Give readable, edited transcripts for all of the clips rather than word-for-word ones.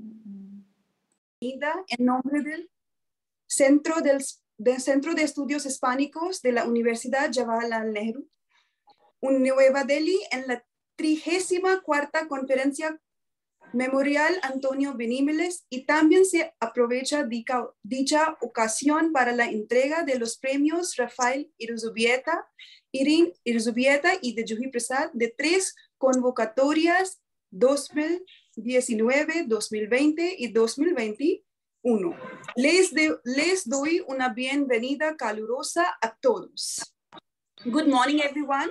En nombre del Centro de Estudios Hispánicos de la Universidad Jawaharlal Nehru, en Nueva Delhi, en la 34ª Conferencia Memorial Antonio Benimeli, y también se aprovecha dicha ocasión para la entrega de los premios Rafael Iruzurbieta, Irin Iruzurbieta y de Juhi Prasad de 3 convocatorias 2019, 2020 y 2021. Les doy una bienvenida calurosa a todos. Good morning, everyone.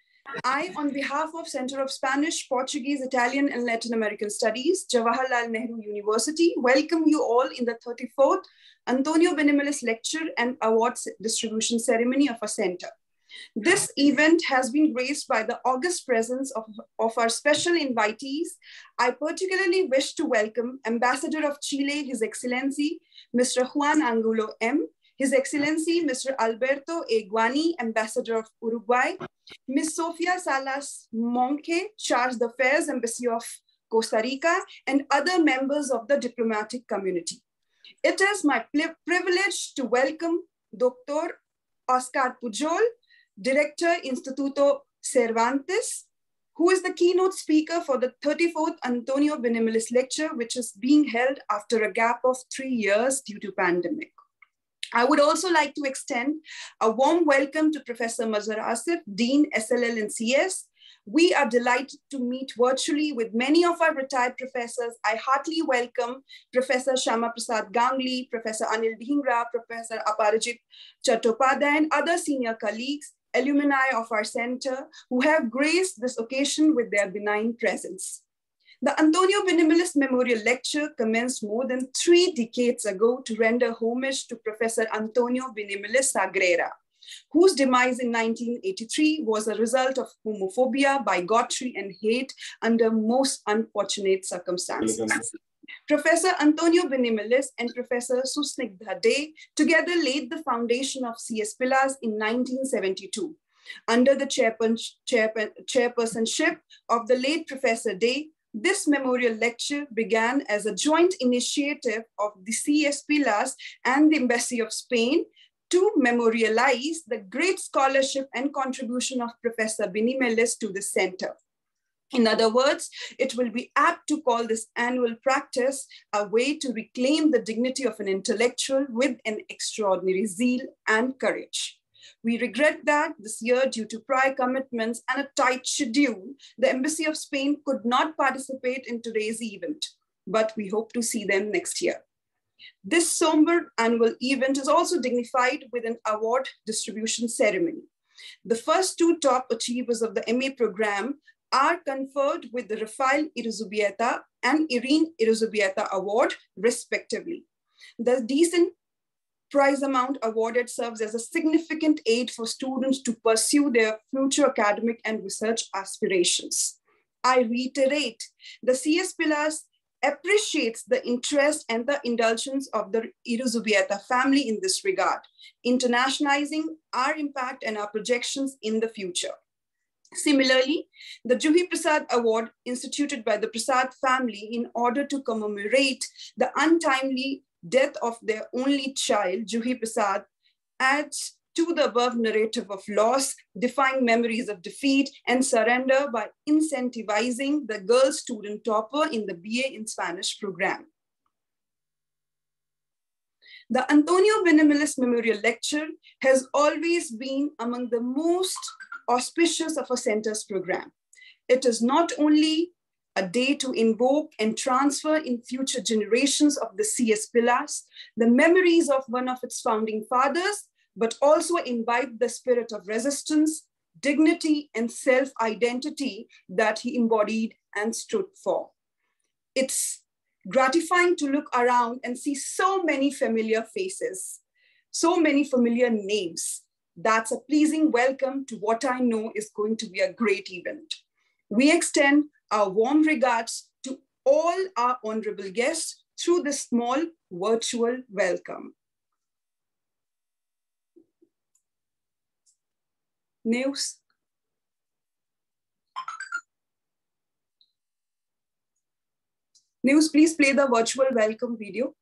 I, on behalf of Center of Spanish, Portuguese, Italian, and Latin American Studies, Jawaharlal Nehru University, welcome you all in the 34th Antonio Benimeli Lecture and Awards Distribution Ceremony of our center. This event has been graced by the august presence of our special invitees. I particularly wish to welcome Ambassador of Chile, His Excellency, Mr. Juan Angulo M., His Excellency, Mr. Alberto A. Guani, Ambassador of Uruguay, Ms. Sofia Salas Monque, Charge d'Affaires, Embassy of Costa Rica, and other members of the diplomatic community. It is my privilege to welcome Dr. Oscar Pujol, Director, Instituto Cervantes, who is the keynote speaker for the 34th Antonio Benimeli Lecture, which is being held after a gap of 3 years due to pandemic. I would also like to extend a warm welcome to Professor Mazhar Asif, Dean, SLL and CS. We are delighted to meet virtually with many of our retired professors. I heartily welcome Professor Shama Prasad Gangli, Professor Anil Dhingra, Professor Aparajit Chattopadhyay, and other senior colleagues, alumni of our center, who have graced this occasion with their benign presence. The Antonio Benimeli Memorial Lecture commenced more than 3 decades ago to render homage to Professor Antonio Benimeli Sagrera, whose demise in 1983 was a result of homophobia, bigotry, and hate under most unfortunate circumstances. Professor Antonio Benimeli and Professor Susnigdha Dey together laid the foundation of CS Pillars in 1972. Under the chairpersonship of the late Professor Dey, this memorial lecture began as a joint initiative of the CS Pillars and the Embassy of Spain to memorialize the great scholarship and contribution of Professor Benimeli to the center. In other words, it will be apt to call this annual practice a way to reclaim the dignity of an intellectual with an extraordinary zeal and courage. We regret that this year, due to prior commitments and a tight schedule, the Embassy of Spain could not participate in today's event, but we hope to see them next year. This somber annual event is also dignified with an award distribution ceremony. The first 2 top achievers of the MA program are conferred with the Rafael Iruzurbieta and Irin Iruzurbieta Award, respectively. The decent prize amount awarded serves as a significant aid for students to pursue their future academic and research aspirations. I reiterate, the CS Pillars appreciates the interest and the indulgence of the Iruzurbieta family in this regard, internationalizing our impact and our projections in the future. Similarly, the Juhi Prasad Award, instituted by the Prasad family in order to commemorate the untimely death of their only child, Juhi Prasad, adds to the above narrative of loss, defying memories of defeat and surrender by incentivizing the girl student topper in the BA in Spanish program. The Antonio Benimeli Memorial Lecture has always been among the most auspicious of a center's program. It is not only a day to invoke and transfer in future generations of the CS Pillars the memories of one of its founding fathers, but also imbibe the spirit of resistance, dignity, and self-identity that he embodied and stood for. It's gratifying to look around and see so many familiar faces, so many familiar names. That's a pleasing welcome to what I know is going to be a great event. We extend our warm regards to all our honorable guests through this small virtual welcome. News. News, please play the virtual welcome video.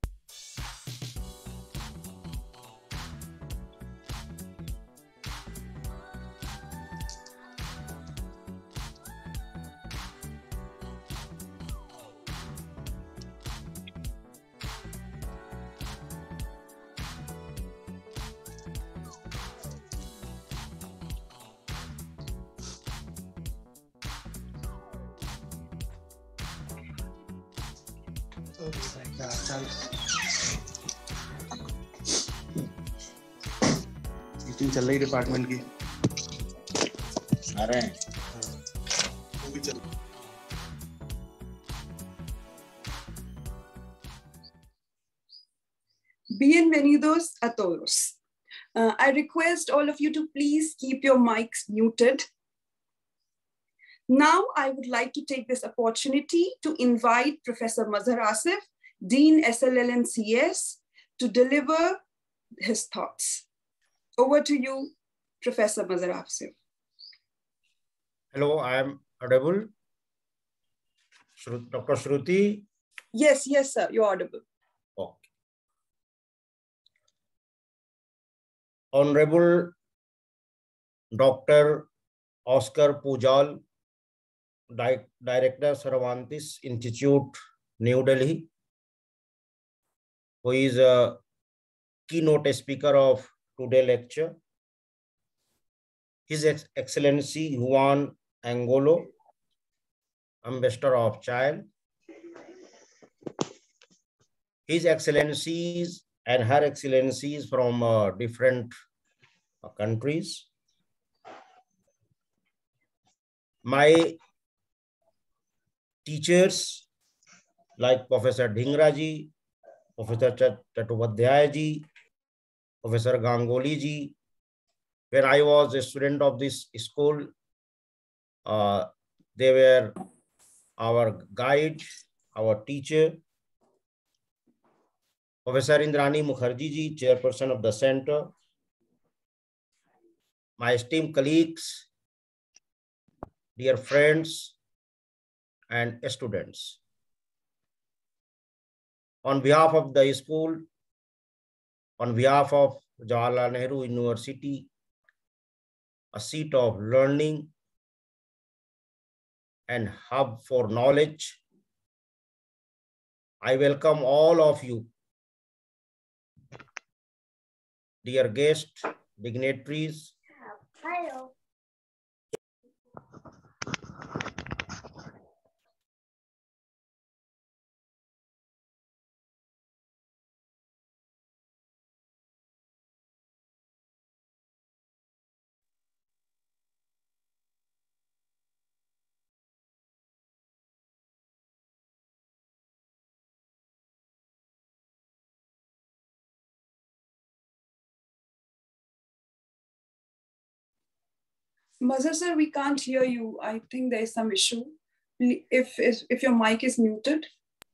Meeting चल रही डिपार्टमेंट की आ रहे हैं वो भी चल Bienvenidos a todos. I request all of you to please keep your mics muted. Now, I would like to take this opportunity to invite Professor Mazhar Asif, Dean SLLNCS, to deliver his thoughts. Over to you, Professor Mazhar Asif. Hello, I am audible. Dr. Shruti? Yes, sir, you're audible. Okay. Honorable Dr. Oscar Pujal, Director, Cervantes Institute, New Delhi, who is a keynote speaker of today's lecture. His Excellency Juan Angolo, Ambassador of Chile. His Excellencies and Her Excellencies from different countries. My teachers like Professor Dhingra ji, Professor Chattopadhyay ji, Professor Ganguly ji. When I was a student of this school, they were our guide, our teacher. Professor Indrani Mukherjee ji, chairperson of the center. My esteemed colleagues, dear friends, and students. On behalf of the school, on behalf of Jawaharlal Nehru University, a seat of learning and hub for knowledge, I welcome all of you, dear guests, dignitaries. Hello. Mazhar sir, we can't hear you. I think there is some issue. If your mic is muted.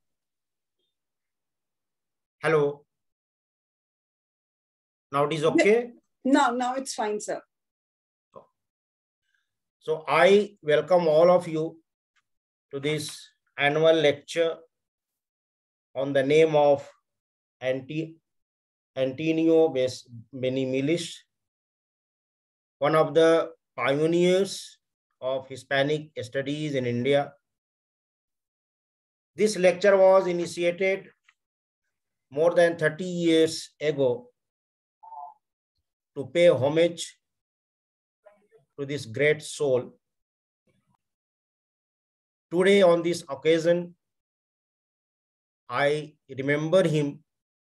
Hello. Now it is okay? Now it's fine, sir. So I welcome all of you to this annual lecture on the name of Antonio Benimilis, one of the pioneers of Hispanic studies in India. This lecture was initiated more than 30 years ago to pay homage to this great soul. Today, on this occasion, I remember him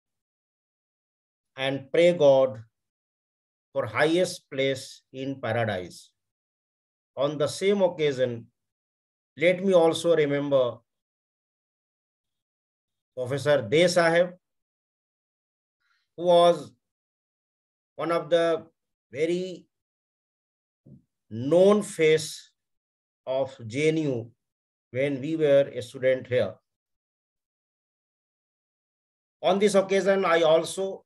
and pray God for highest place in paradise. On the same occasion, let me also remember Professor De Saheb, who was one of the very known face of JNU when we were a student here. On this occasion, I also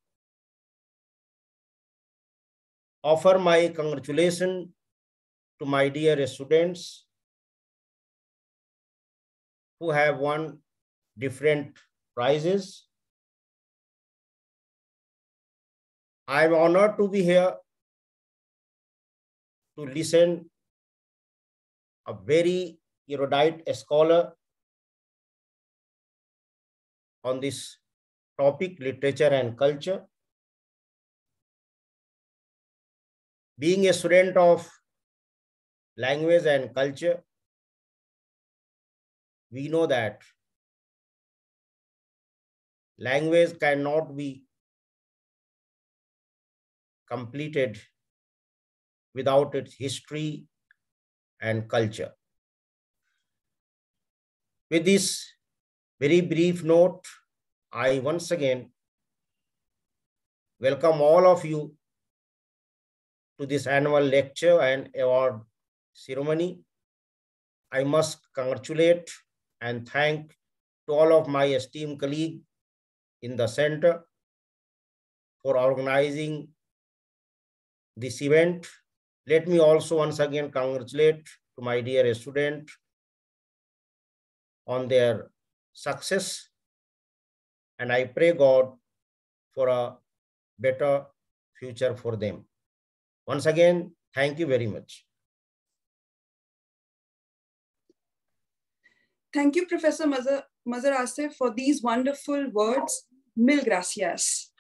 offer my congratulations to my dear students who have won different prizes. I am honored to be here to listen a very erudite scholar on this topic, literature and culture. Being a student of language and culture, we know that language cannot be completed without its history and culture. With this very brief note, I once again welcome all of you to this annual lecture and award ceremony. I must congratulate and thank to all of my esteemed colleagues in the center for organizing this event. Let me also once again congratulate to my dear student on their success, and I pray God for a better future for them. Once again, thank you very much. Thank you, Professor Mazhar Asif, for these wonderful words. Mil gracias.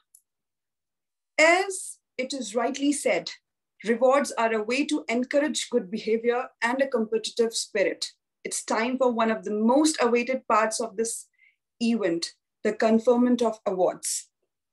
As it is rightly said, rewards are a way to encourage good behavior and a competitive spirit. It's time for one of the most awaited parts of this event, the conferment of awards.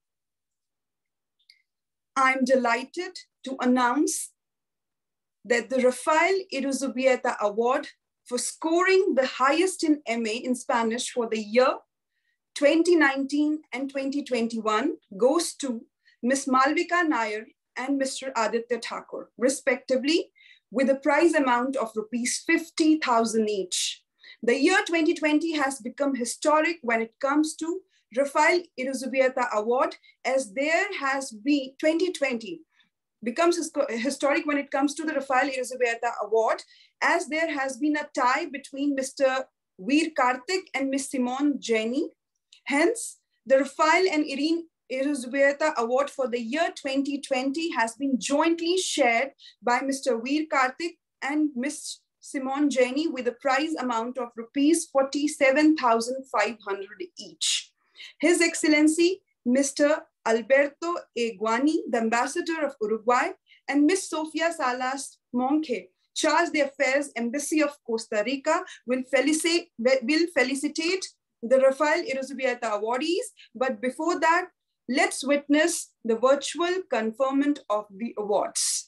I'm delighted to announce that the Rafael Iruzubieta Award for scoring the highest in MA in Spanish for the year 2019 and 2021 goes to Ms. Malvika Nair and Mr. Aditya Thakur, respectively, with a prize amount of rupees 50,000 each. The year 2020 has become historic when it comes to Rafael Iruzubieta Award, as there has been 2020 becomes historic when it comes to the Rafael Iruzubieta Award, as there has been a tie between Mr. Veer Karthik and Ms. Simone Jenny. Hence, the Rafael and Irene Iruzubieta Award for the year 2020 has been jointly shared by Mr. Veer Karthik and Ms. Simone Jenny with a prize amount of rupees 47,500 each. His Excellency, Mr. Alberto Eguani, the Ambassador of Uruguay, and Ms. Sofia Salas Monge, Charge d'Affaires Embassy of Costa Rica, will felicitate the Rafael Iruzubieta awardees. But before that, let's witness the virtual conferment of the awards.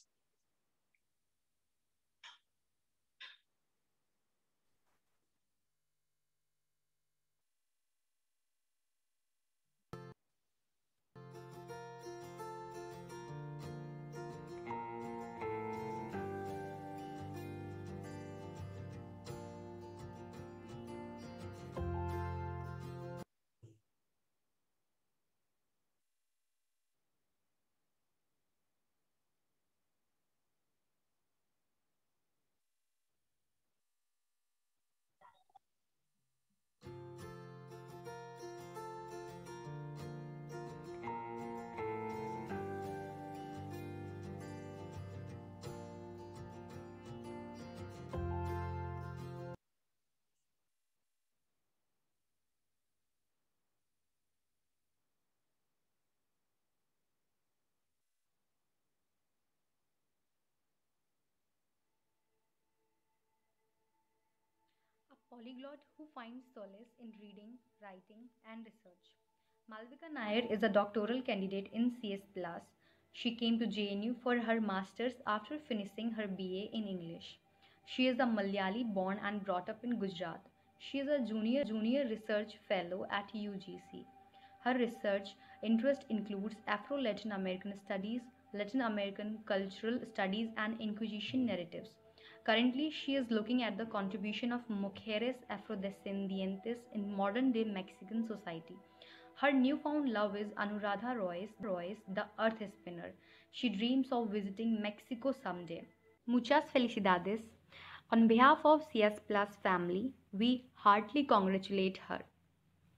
Polyglot who finds solace in reading, writing, and research. Malvika Nair is a doctoral candidate in CS Plus. She came to JNU for her master's after finishing her BA in English. She is a Malayali born and brought up in Gujarat. She is a junior research fellow at UGC. Her research interest includes Afro-Latin American studies, Latin American cultural studies, and Inquisition narratives. Currently, she is looking at the contribution of mujeres afrodescendientes in modern-day Mexican society. Her newfound love is Anuradha Roy's The Earth Spinner. She dreams of visiting Mexico someday. Muchas felicidades. On behalf of CS Plus family, we heartily congratulate her.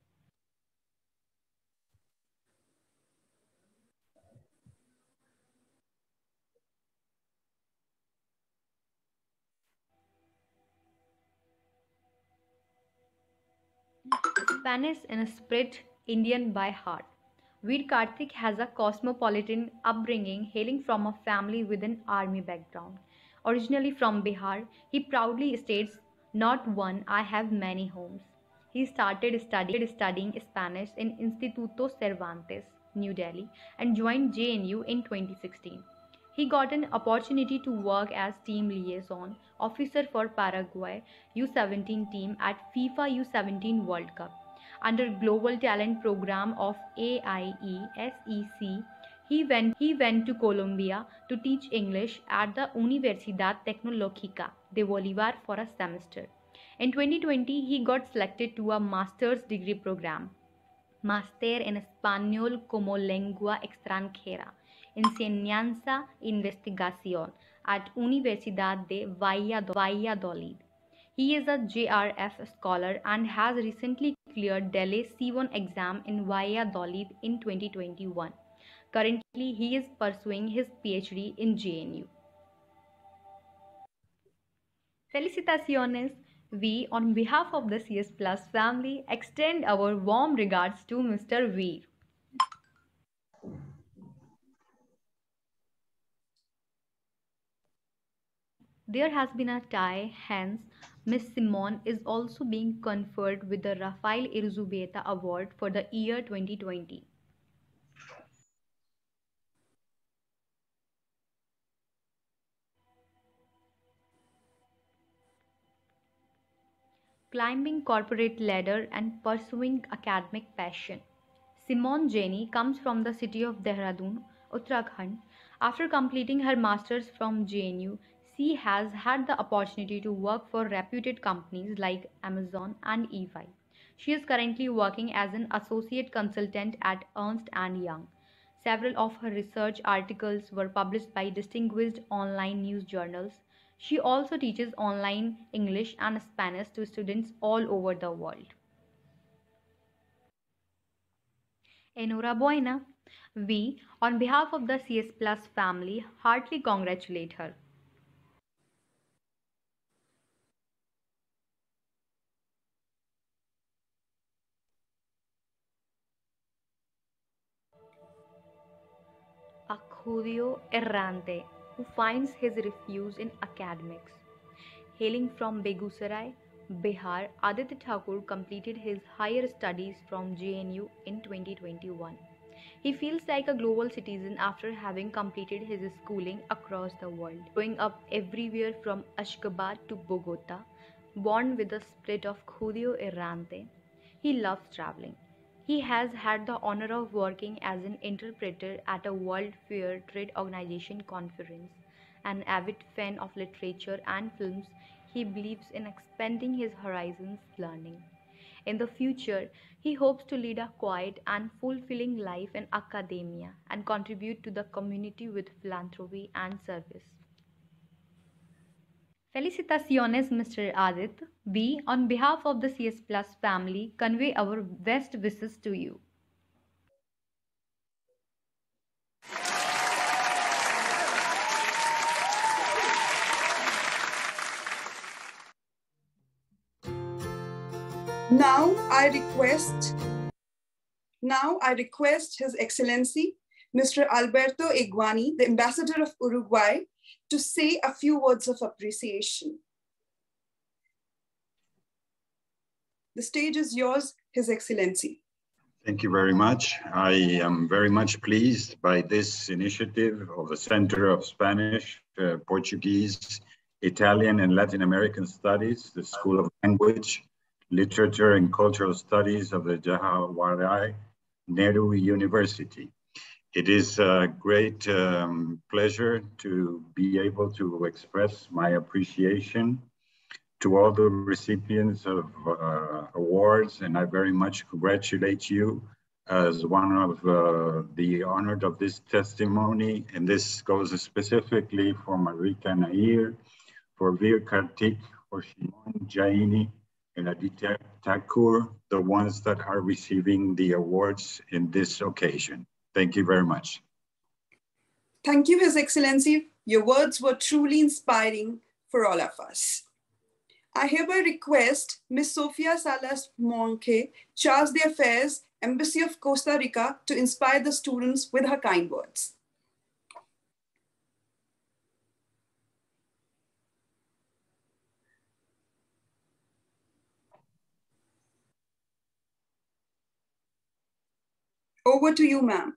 Spanish in spirit, Indian by heart. Veer Karthik has a cosmopolitan upbringing, hailing from a family with an army background. Originally from Bihar, he proudly states, "Not one, I have many homes." He started studying Spanish in Instituto Cervantes, New Delhi, and joined JNU in 2016. He got an opportunity to work as team liaison officer for Paraguay U17 team at FIFA U17 World Cup. Under Global Talent Program of AIESEC, he went to Colombia to teach English at the Universidad Tecnológica de Bolívar for a semester. In 2020, he got selected to a master's degree program, Máster en Español como Lengua Extranjera, Enseñanza e Investigación, at Universidad de Valladolid. He is a JRF scholar and has recently cleared Delhi's C1 exam in Valladolid in 2021. Currently, he is pursuing his PhD in JNU. Felicitaciones! We, on behalf of the CS Plus family, extend our warm regards to Mr. Veer. There has been a tie, hence, Miss Simone is also being conferred with the Rafael Iruzubeta Award for the year 2020. Climbing corporate ladder and pursuing academic passion. Simone Jaini comes from the city of Dehradun, Uttarakhand. After completing her masters from JNU, she has had the opportunity to work for reputed companies like Amazon and EY. She is currently working as an associate consultant at Ernst & Young. Several of her research articles were published by distinguished online news journals. She also teaches online English and Spanish to students all over the world. Enhorabuena! We, on behalf of the CS Plus family, heartily congratulate her. A judío errante who finds his refuge in academics. Hailing from Begusarai, Bihar, Aditya Thakur completed his higher studies from JNU in 2021. He feels like a global citizen after having completed his schooling across the world, growing up everywhere from Ashgabat to Bogota. Born with the spirit of judío errante, he loves traveling. He has had the honor of working as an interpreter at a World Fair Trade Organization conference. An avid fan of literature and films, he believes in expanding his horizons learning. In the future, he hopes to lead a quiet and fulfilling life in academia and contribute to the community with philanthropy and service. Felicitaciones, Mr. Adit. We, on behalf of the CS Plus family, convey our best wishes to you. Now I request His Excellency, Mr. Alberto Iguani, the Ambassador of Uruguay, to say a few words of appreciation. The stage is yours, His Excellency. Thank you very much. I am very much pleased by this initiative of the Center of Spanish, Portuguese, Italian, and Latin American Studies, the School of Language, Literature and Cultural Studies of the Jawaharlal Nehru University. It is a great pleasure to be able to express my appreciation to all the recipients of awards, and I very much congratulate you as one of the honored of this testimony. And this goes specifically for Malvika Nair, for Veer Karthik, for Simone Jaini, and Aditya Thakur, the ones that are receiving the awards in this occasion. Thank you very much. Thank you, His Excellency. Your words were truly inspiring for all of us. I hereby request Ms. Sofia Salas Monque, Charge d'Affaires, Embassy of Costa Rica, to inspire the students with her kind words. Over to you, ma'am.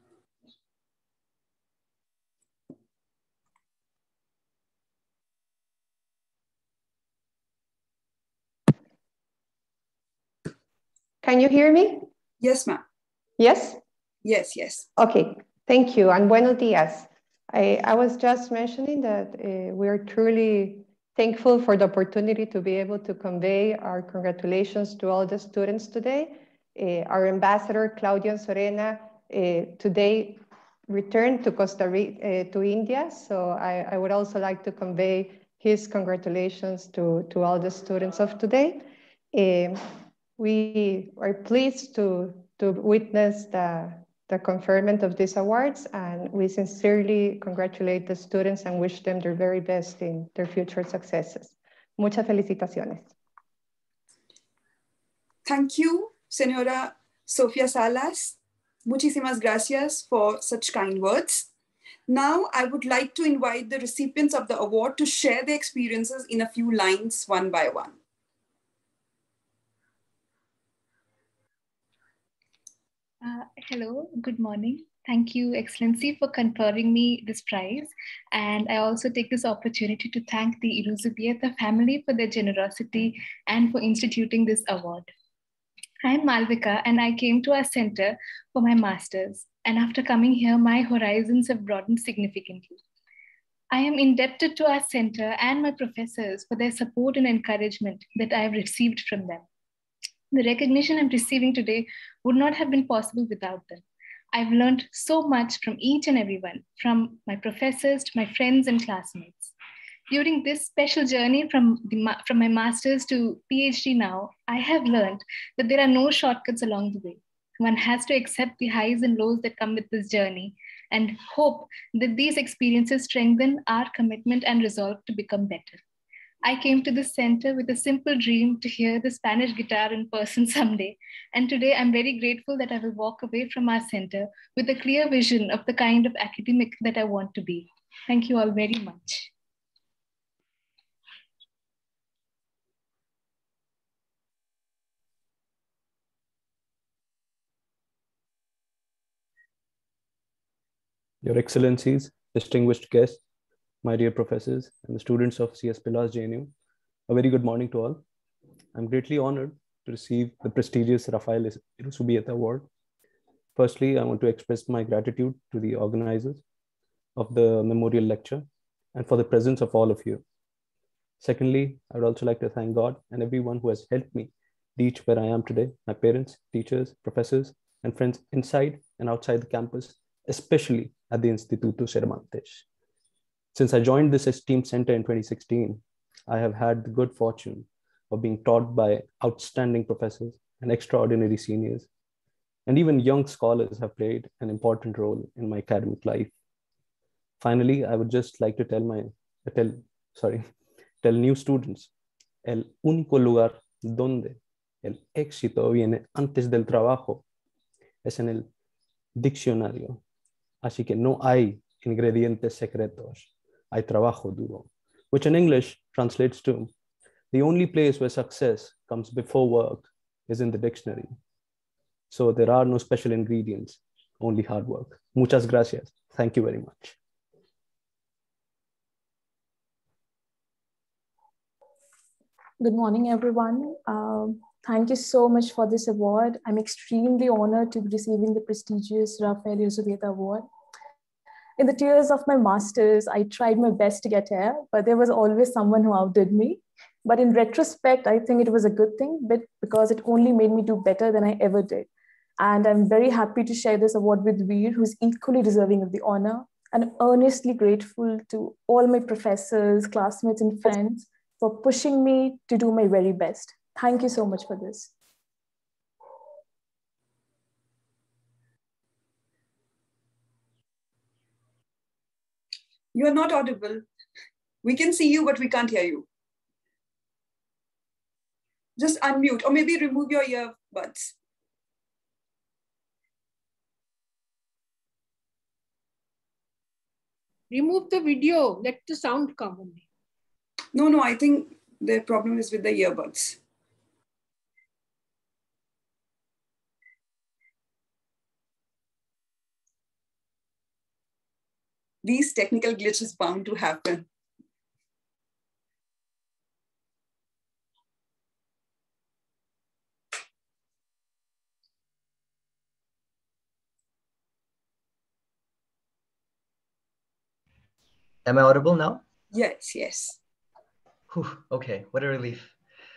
Can you hear me? Yes, ma'am. Yes? Yes, yes. Okay, thank you, and buenos dias. I was just mentioning that we are truly thankful for the opportunity to be able to convey our congratulations to all the students today. Our ambassador, Claudio Sorena, today returned to Costa Rica, to India, so I would also like to convey his congratulations to all the students of today. We are pleased to witness the conferment of these awards, and we sincerely congratulate the students and wish them their very best in their future successes. Muchas felicitaciones. Thank you, Senora Sofia Salas. Muchísimas gracias for such kind words. Now, I would like to invite the recipients of the award to share their experiences in a few lines, one by one. Hello, good morning. Thank you, Excellency, for conferring me this prize. And I also take this opportunity to thank the Iruzubieta family for their generosity and for instituting this award. I'm Malvika, and I came to our center for my master's. And after coming here, my horizons have broadened significantly. I am indebted to our center and my professors for their support and encouragement that I have received from them. The recognition I'm receiving today would not have been possible without them. I've learned so much from each and everyone, from my professors to my friends and classmates. During this special journey from my master's to PhD now, I have learned that there are no shortcuts along the way. One has to accept the highs and lows that come with this journey and hope that these experiences strengthen our commitment and resolve to become better. I came to this center with a simple dream to hear the Spanish guitar in person someday. And today I'm very grateful that I will walk away from our center with a clear vision of the kind of academic that I want to be. Thank you all very much. Your Excellencies, distinguished guests, my dear professors, and the students of CS Pilas JNU, a very good morning to all. I'm greatly honored to receive the prestigious Rafael Iruzubieta Award. Firstly, I want to express my gratitude to the organizers of the memorial lecture and for the presence of all of you. Secondly, I would also like to thank God and everyone who has helped me reach where I am today, my parents, teachers, professors, and friends inside and outside the campus, especially at the Instituto Cervantes. Since I joined this esteemed center in 2016, I have had the good fortune of being taught by outstanding professors and extraordinary seniors. And even young scholars have played an important role in my academic life. Finally, I would just like to tell new students, el único lugar donde el éxito viene antes del trabajo es en el diccionario. Así que no hay ingredientes secretos, hay trabajo duro, which in English translates to, the only place where success comes before work is in the dictionary. So there are no special ingredients, only hard work. Muchas gracias. Thank you very much. Good morning, everyone. Thank you so much for this award. I'm extremely honored to be receiving the prestigious Rafael Iruzubieta Award. In the tears of my master's, I tried my best to get here, but there was always someone who outdid me. But in retrospect, I think it was a good thing, because it only made me do better than I ever did. And I'm very happy to share this award with Veer, who's equally deserving of the honor, and earnestly grateful to all my professors, classmates, and friends for pushing me to do my very best. Thank you so much for this. You are not audible. We can see you, but we can't hear you. Just unmute or maybe remove your earbuds. Remove the video, let the sound come only. No, I think the problem is with the earbuds. These technical glitches bound to happen. Am I audible now? Yes. Whew, okay, what a relief.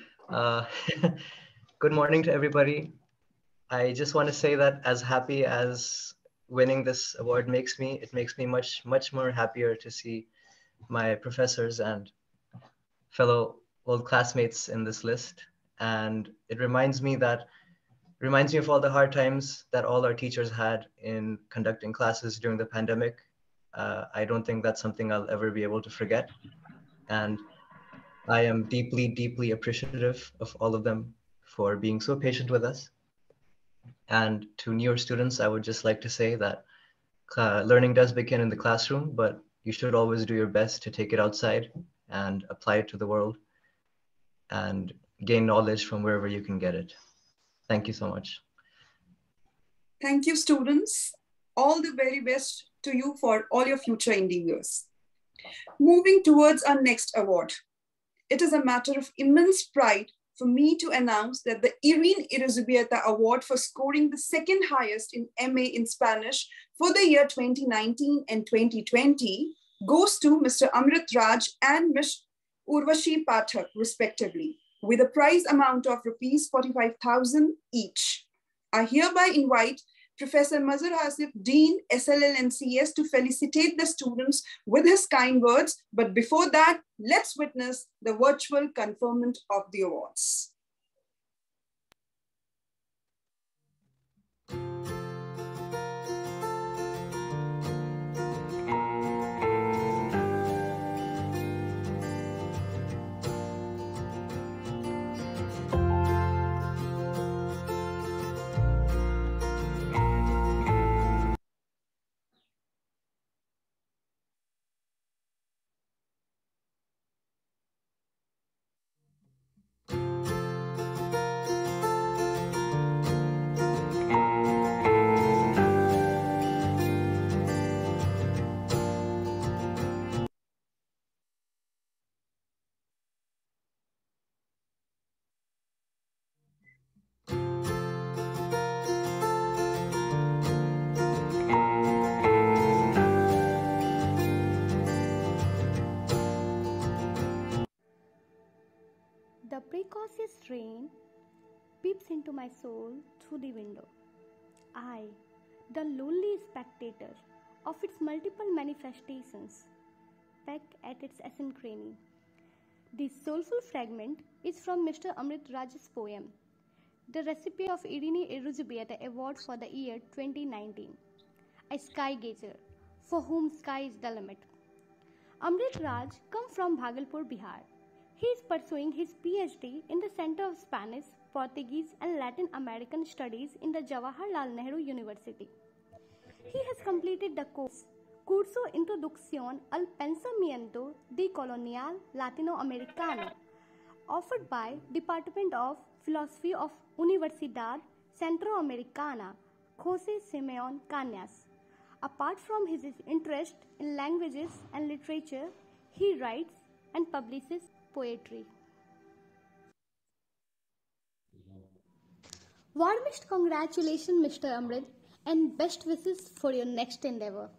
Good morning to everybody. I just want to say that as happy as winning this award makes me, it makes me much, much more happier to see my professors and fellow old classmates in this list. And it reminds me of all the hard times that all our teachers had in conducting classes during the pandemic. I don't think that's something I'll ever be able to forget. And I am deeply, deeply appreciative of all of them for being so patient with us. And to newer students, I would just like to say that learning does begin in the classroom, but you should always do your best to take it outside and apply it to the world and gain knowledge from wherever you can get it. Thank you so much. Thank you, students. All the very best to you for all your future endeavors. Moving towards our next award. It is a matter of immense pride for me to announce that the Irene Iruzurbieta Award for scoring the second highest in MA in Spanish for the year 2019 and 2020 goes to Mr. Amrit Raj and Ms. Urvashi Pathak, respectively, with a prize amount of rupees 45,000 each. I hereby invite Professor Mazhar Asif, Dean, SLL and CS, to felicitate the students with his kind words. But before that, let's witness the virtual conferment of the awards. The precocious rain peeps into my soul through the window. I, the lonely spectator of its multiple manifestations, peck at its asynchrony. The soulful fragment is from Mr. Amrit Raj's poem, the recipient of Irene Iruzurbieta Award for the year 2019, a sky gazer, for whom sky is the limit. Amrit Raj comes from Bhagalpur, Bihar. He is pursuing his PhD in the Center of Spanish, Portuguese and Latin American Studies in the Jawaharlal Nehru University. He has completed the course Curso Introducción al Pensamiento Decolonial Latinoamericano, offered by Department of Philosophy of Universidad Centroamericana, Jose Simeon Cañas. Apart from his interest in languages and literature, he writes and publishes poetry. Warmest congratulations, Mr. Amrit, and best wishes for your next endeavor.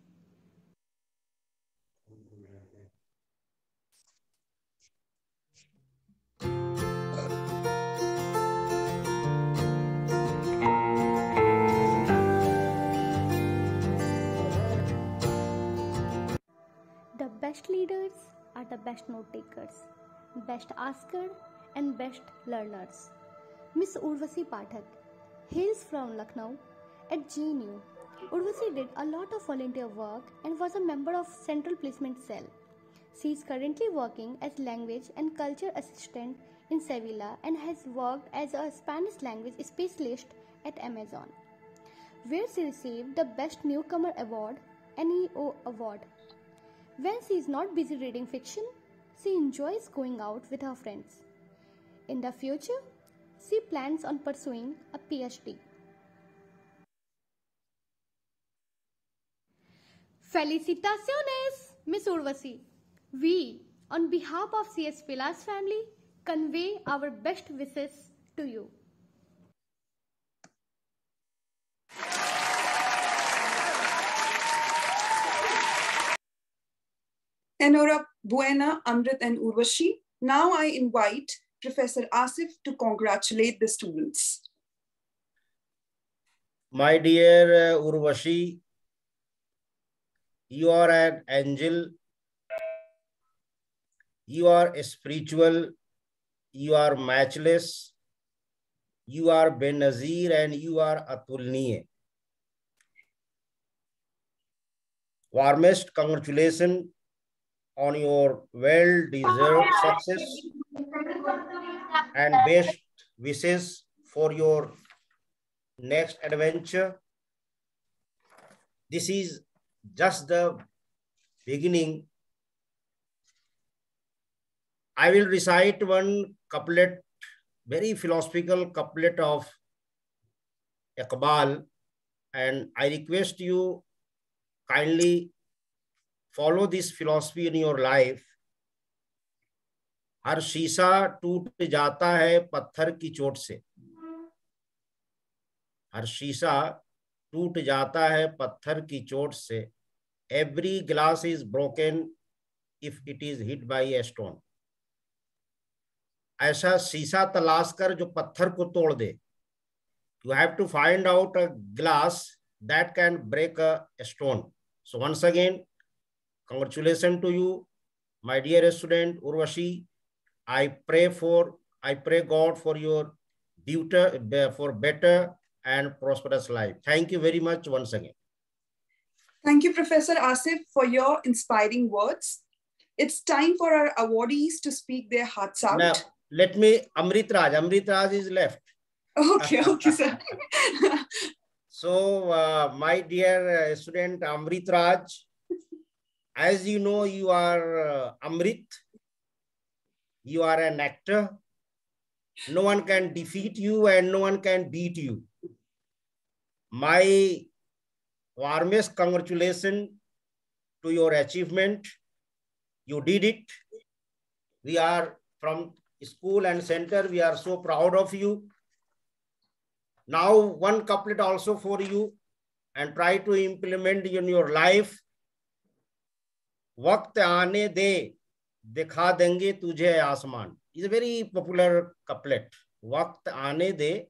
The best leaders are the best note takers, best asker and best learners. Miss Urvashi Pathak hails from Lucknow at GNU. Urvashi did a lot of volunteer work and was a member of Central Placement Cell. She is currently working as language and culture assistant in Sevilla and has worked as a Spanish language specialist at Amazon, where she received the Best Newcomer Award, NEO Award. When she is not busy reading fiction, she enjoys going out with her friends. In the future, she plans on pursuing a PhD. Felicitaciones, Miss Urvashi. We, on behalf of CS Pilas family, convey our best wishes to you. Enhorabuena, Amrit and Urvashi. Now I invite Professor Asif to congratulate the students. My dear Urvashi, you are an angel, you are spiritual, you are matchless, you are Benazir, and you are Atulniye. Warmest congratulations on your well-deserved success and best wishes for your next adventure. This is just the beginning. I will recite one couplet, very philosophical couplet of Iqbal, and I request you kindly follow this philosophy in your life. हर शीशा टूट जाता है पत्थर की चोट से. हर शीशा टूट जाता है पत्थर की चोट से. Every glass is broken if it is hit by a stone. ऐसा शीशा तलाश कर जो पत्थर को तोड़ दे. You have to find out a glass that can break a stone. So once again, congratulations to you, my dear student Urvashi. I pray God for your for better and prosperous life. Thank you very much once again. Thank you, Professor Asif, for your inspiring words. It's time for our awardees to speak their hearts out. Now, let me, Amrit Raj is left. Okay, sir. So, my dear student Amrit Raj, as you know, you are Amrit. You are an actor. No one can defeat you and no one can beat you. My warmest congratulations to your achievement. You did it. We are from school and center. We are so proud of you. Now one couplet also for you and try to implement in your life. Waqt aane de, दिखा देंगे तुझे आसमान. Is a very popular couplet. वक्त आने दे,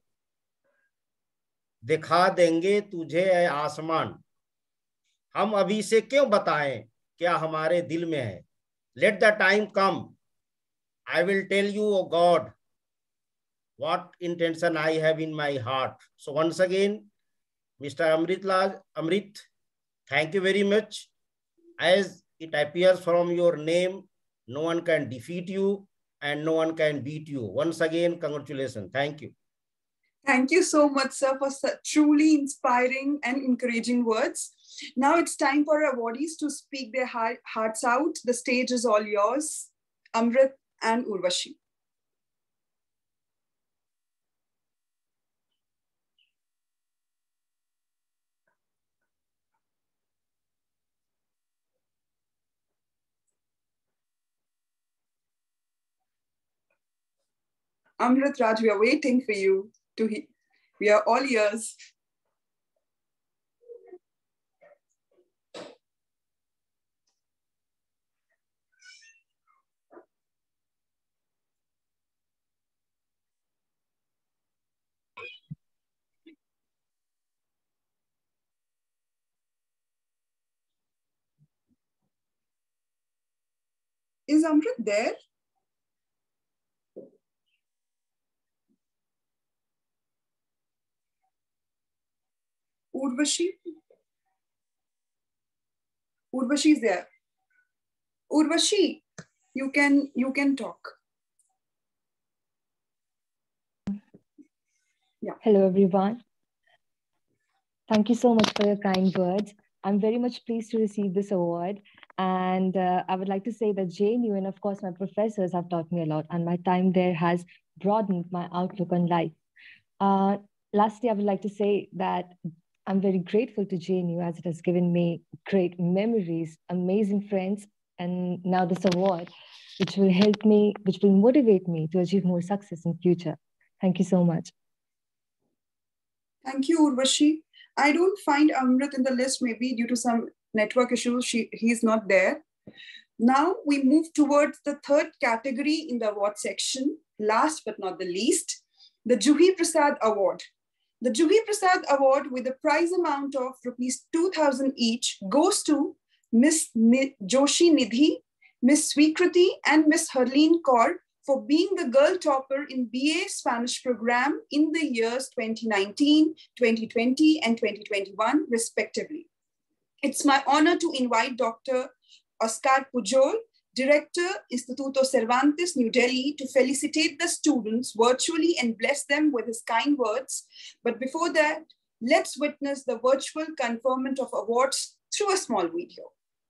दिखा देंगे तुझे आसमान. हम अभी से क्यों बताएं क्या हमारे दिल में है. Let the time come. I will tell you, O God, what intention I have in my heart. So once again, Mr. Amrit, thank you very much. As it appears from your name, no one can defeat you and no one can beat you. Once again, congratulations. Thank you. Thank you so much, sir, for such truly inspiring and encouraging words. Now it's time for our awardees to speak their hearts out. The stage is all yours, Amrit and Urvashi. Amrit Raj, we are waiting for you to hear. We are all ears. Is Amrit there? Urvashi? Urvashi is there. Urvashi, you can talk. Yeah. Hello, everyone. Thank you so much for your kind words. I'm very much pleased to receive this award. And I would like to say that JNU and, of course, my professors have taught me a lot, and my time there has broadened my outlook on life. Uh, Lastly, I would like to say that I'm very grateful to JNU as it has given me great memories, amazing friends, and now this award, which will help me, which will motivate me to achieve more success in future. Thank you so much. Thank you, Urvashi. I don't find Amrit in the list, maybe due to some network issues. He's not there. Now we move towards the third category in the award section. Last but not the least, the Juhi Prasad Award. The Juhi Prasad Award, with a prize amount of rupees 2,000 each, goes to Miss Joshi Nidhi, Miss Swikriti, and Miss Harleen Kaur for being the girl topper in BA Spanish program in the years 2019, 2020, and 2021, respectively. It's my honor to invite Dr. Oscar Pujol, Director, Instituto Cervantes, New Delhi, to felicitate the students virtually and bless them with his kind words. But before that, let's witness the virtual conferment of awards through a small video.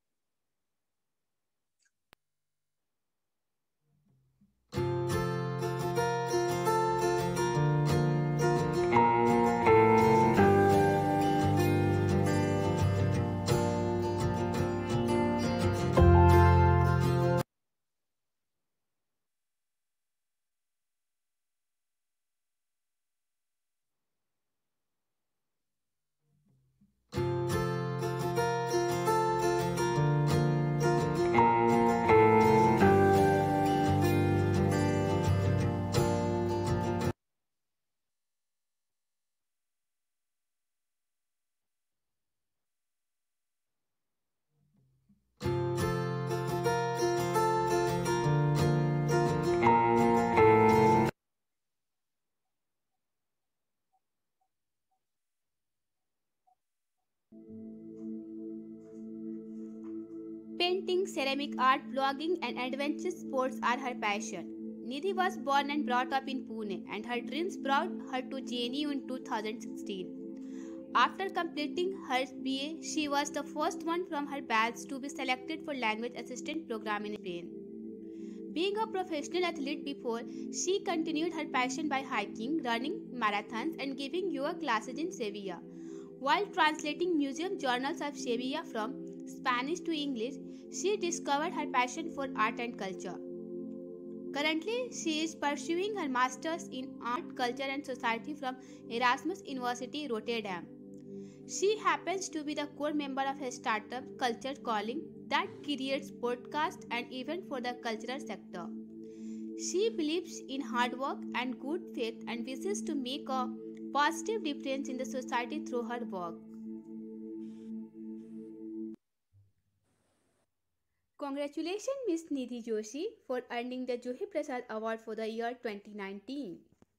Painting, ceramic art, blogging, and adventure sports are her passion. Nidhi was born and brought up in Pune, and her dreams brought her to JNU in 2016. After completing her BA, she was the first one from her batch to be selected for language assistant program in Spain. Being a professional athlete before, she continued her passion by hiking, running marathons, and giving yoga classes in Sevilla. While translating museum journals of Sevilla from Spanish to English, she discovered her passion for art and culture. Currently, she is pursuing her master's in art, culture, and society from Erasmus University, Rotterdam. She happens to be the core member of a startup, Culture Calling, that creates podcasts and events for the cultural sector. She believes in hard work and good faith and wishes to make a positive difference in the society through her work. Congratulations, Ms. Nidhi Joshi, for earning the Juhi Prasad Award for the year 2019.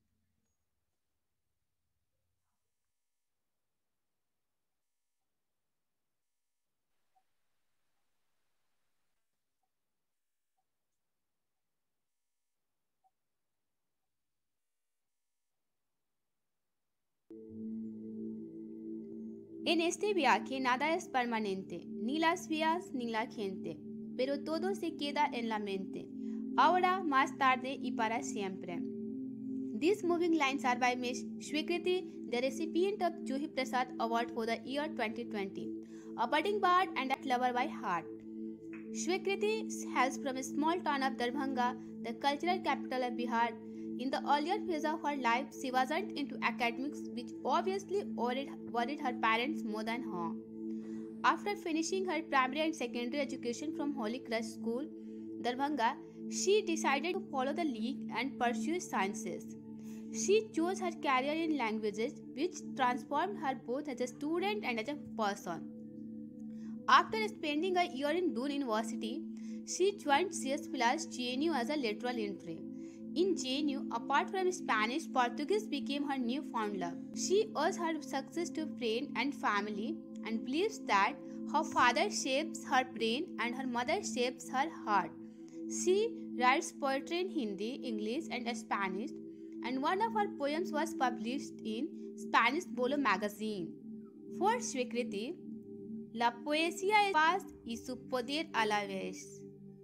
En este viaje nada es permanente, ni las vías ni la gente, pero todo se queda en la mente, ahora, más tarde y para siempre. These moving lines are by Ms. Swikriti, the recipient of Juhi Prasad Award for the year 2020, a budding bard and a lover by heart. Swikriti hails from a small town of Darbhanga, the cultural capital of Bihar. In the earlier phase of her life, she wasn't into academics, which obviously worried her parents more than her. After finishing her primary and secondary education from Holy Cross School, Darbhanga, she decided to follow the league and pursue sciences. She chose her career in languages, which transformed her both as a student and as a person. After spending a year in Doon University, she joined CS Pilas JNU as a lateral entry. In JNU, apart from Spanish, Portuguese became her newfound love. She owes her success to friends and family and believes that her father shapes her brain and her mother shapes her heart. She writes poetry in Hindi, English, and Spanish. and one of her poems was published in Spanish Bolo magazine. For Swikriti, la poesía es paz y su poder a la vez.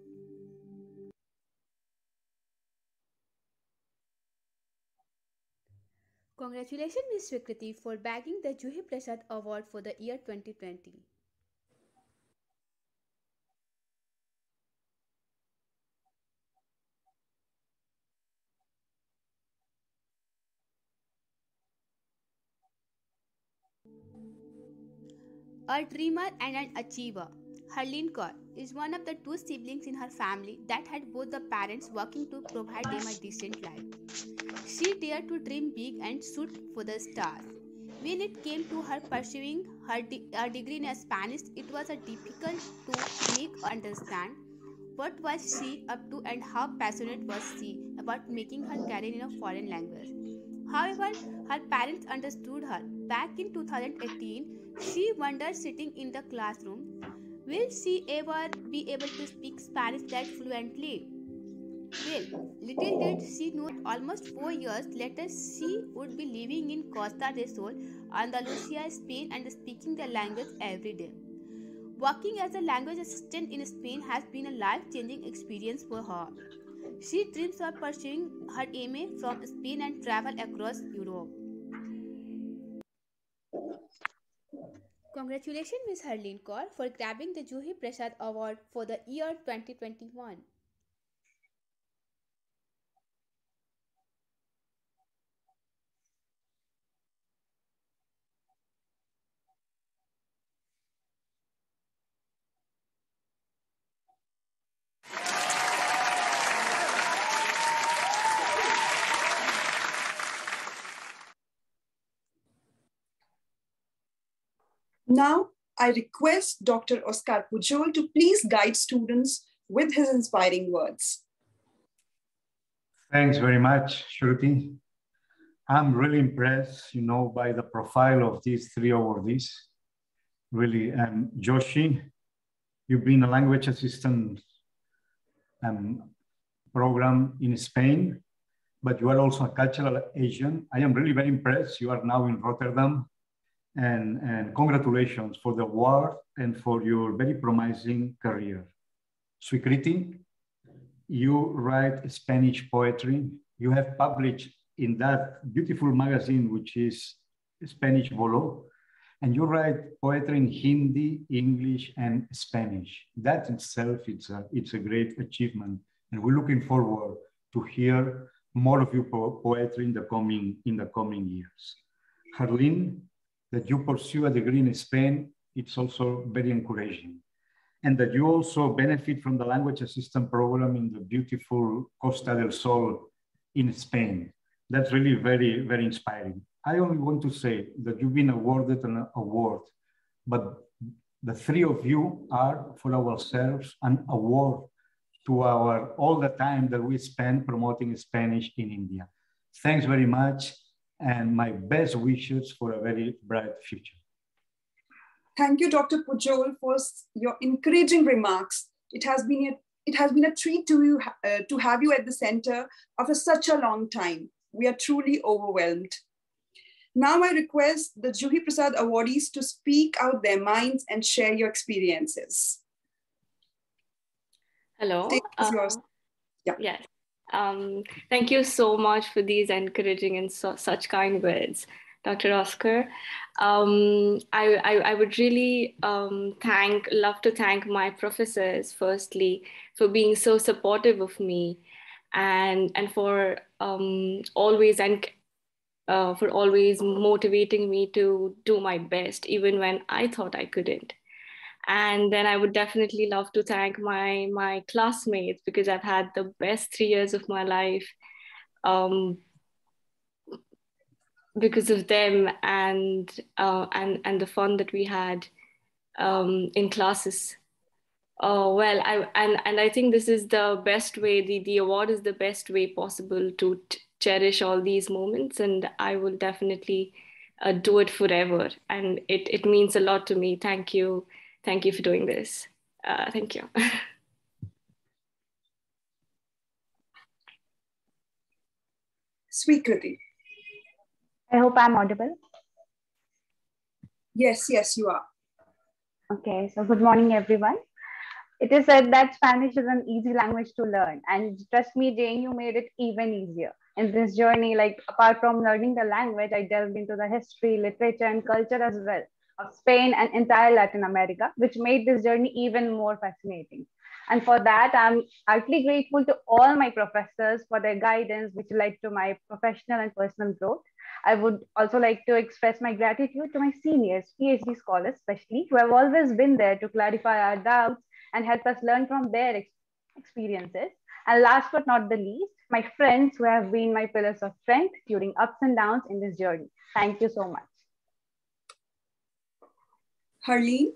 Congratulations, Ms. Swikriti, for bagging the Juhi Prasad Award for the year 2020. A dreamer and an achiever, Harleen Kaur is one of the two siblings in her family that had both the parents working to provide them a decent life. She dared to dream big and shoot for the stars. When it came to her pursuing her degree in Spanish, it was difficult to make her understand what was she up to and how passionate was she about making her career in a foreign language. However, her parents understood her. Back in 2018, she wondered, sitting in the classroom, will she ever be able to speak Spanish that fluently? Well, little did she know that almost 4 years later she would be living in Costa del Sol, Andalusia, Spain, and speaking the language every day. Working as a language assistant in Spain has been a life-changing experience for her. She dreams of pursuing her MA from Spain and travel across Europe. Congratulations, Ms. Harleen Kaur, for grabbing the Juhi Prasad Award for the year 2021. Now, I request Dr. Oscar Pujol to please guide students with his inspiring words. Thanks very much, Shruti. I'm really impressed, by the profile of these three awardees. Really, Joshi, you've been a language assistant program in Spain, but you are also a cultural agent. I am really very impressed. You are now in Rotterdam. And congratulations for the award and for your very promising career. Swikriti, you write Spanish poetry. You have published in that beautiful magazine, which is Spanish Bolo, and you write poetry in Hindi, English, and Spanish. That itself, it's a great achievement. And we're looking forward to hear more of your poetry in the coming years. Harleen, that you pursue a degree in Spain, it's also very encouraging. And that you also benefit from the language assistant program in the beautiful Costa del Sol in Spain. That's really very, very inspiring. I only want to say that you've been awarded an award, but the three of you are, for ourselves, an award to all the time that we spend promoting Spanish in India. Thanks very much. And my best wishes for a very bright future. Thank you, Dr. Pujol, for your encouraging remarks. It has been a treat to have you at the center after such a long time. We are truly overwhelmed. Now I request the Juhi Prasad awardees to speak out their minds and share your experiences. Hello. Yeah. Yes. Thank you so much for these encouraging and such kind words, Dr. Oscar. I would really love to thank my professors, firstly, for being so supportive of me and for always motivating me to do my best, even when I thought I couldn't. And then I would definitely love to thank my classmates, because I've had the best 3 years of my life because of them and the fun that we had in classes. I think this is the best way, the award is the best way possible to cherish all these moments, and I will definitely do it forever. And it means a lot to me. Thank you. Thank you for doing this. Thank you. Sweekriti. I hope I'm audible. Yes, you are. Okay, so good morning, everyone. It is said that Spanish is an easy language to learn, and trust me, JNU made it even easier. In this journey, like apart from learning the language, I delved into the history, literature, and culture as well of Spain and entire Latin America, which made this journey even more fascinating. And for that, I'm heartily grateful to all my professors for their guidance, which led to my professional and personal growth. I would also like to express my gratitude to my seniors, PhD scholars especially, who have always been there to clarify our doubts and help us learn from their experiences. And last but not the least, my friends who have been my pillars of strength during ups and downs in this journey. Thank you so much. Harleen?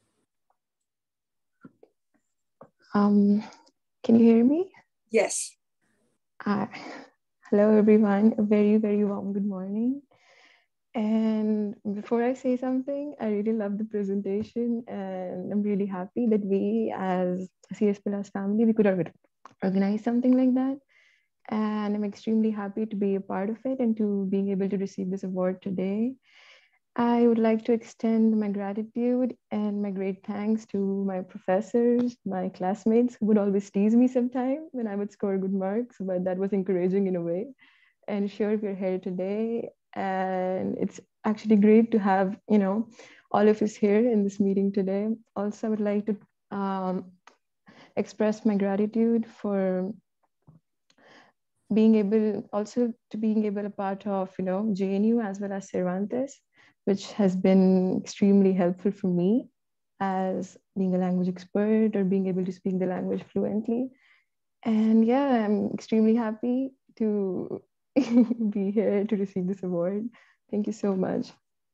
Can you hear me? Yes. Hello, everyone. A very, very warm good morning. And before I say something, I really love the presentation, and I'm really happy that we, as CS Pilas family, we could organize something like that. And I'm extremely happy to be a part of it and to being able to receive this award today. I would like to extend my gratitude and my great thanks to my professors, my classmates who would always tease me sometimes when I would score good marks, but that was encouraging in a way. And sure, we're here today, and it's actually great to have, all of us here in this meeting today. Also, I would like to express my gratitude for being able a part of, JNU as well as Cervantes, which has been extremely helpful for me as being a language expert or being able to speak the language fluently. And yeah, I'm extremely happy to be here to receive this award. Thank you so much.